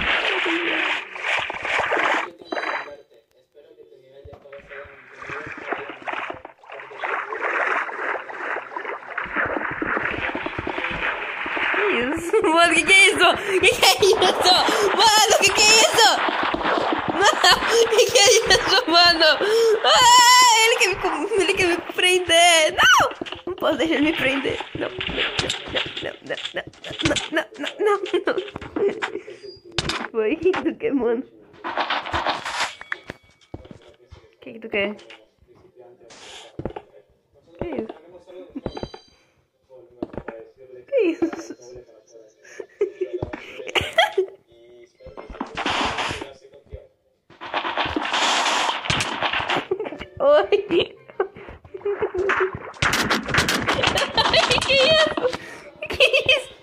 Isso, mano, que é isso? Que é isso? Mano, que é isso? Não, que é isso, mano? Ah, ele quer me prender. Não, não posso deixar ele me prender. Não, não. Foi, o que tu quer, mano? O que tu quer? Que isso? Que isso? Oi. Que isso? Que isso?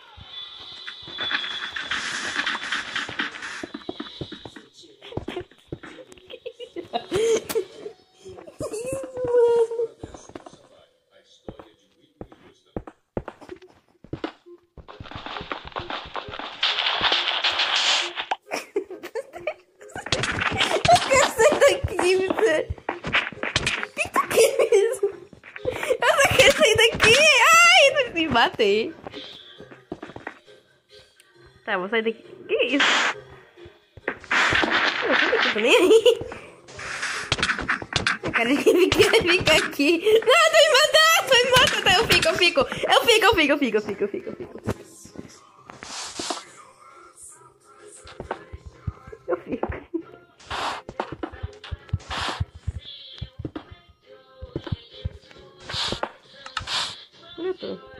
Bater. Tá, vou sair daqui. Que isso? Eu saio daqui, tô nem aí. Eu quero ficar aqui. Não, tu me matar, tu me mata. Tá, eu fico. Eu fico. Onde eu tô?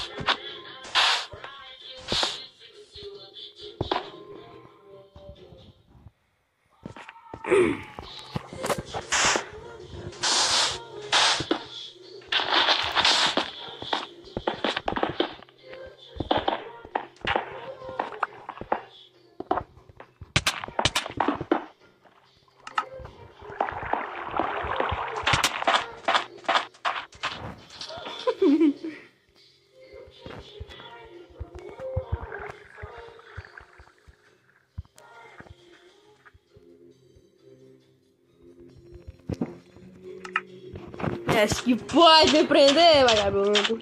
Acho que pode me prender, vagabundo.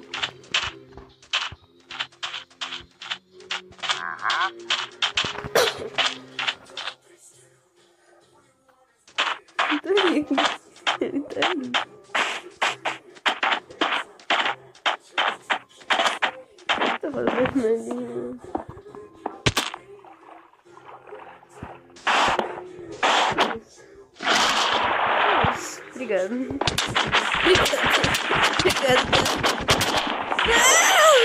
Ele tá ali. O que tá fazendo ali? Obrigado. Não!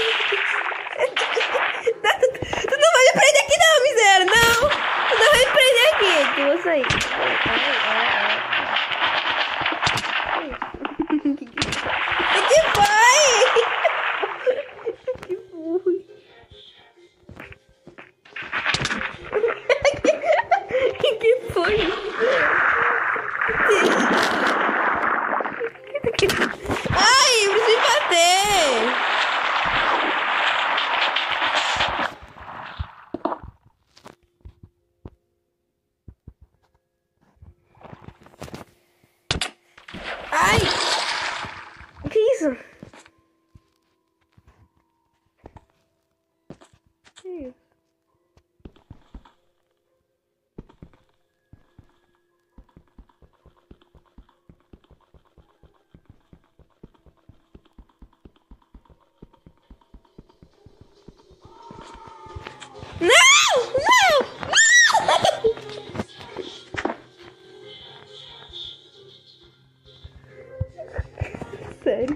Tu não vai me prender aqui não, miséria! Não! Tu não vai me prender aqui! Eu vou sair. O que foi? Que burro. Que foi? Ai, eu preciso bater! Ai! O que é isso? Que isso? Não! Não! Não! Sério?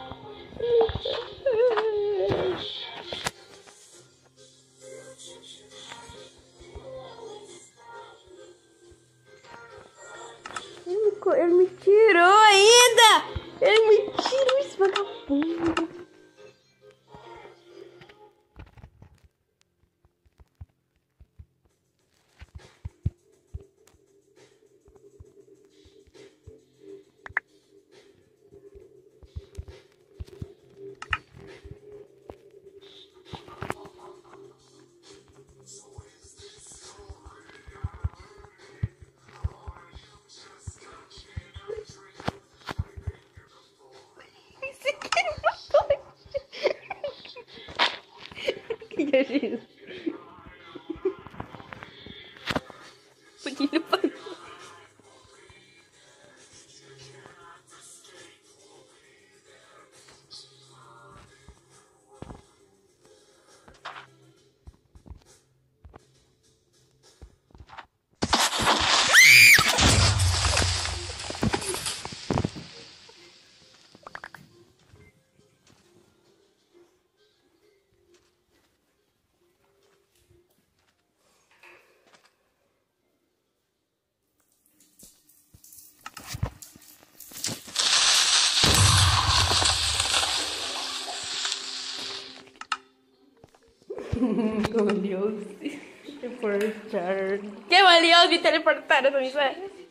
Ele me tirou ainda! Ele me tirou esse vagabundo! Que é isso? Podia parar. Valioso. Que valioso me teleportar essa miséria.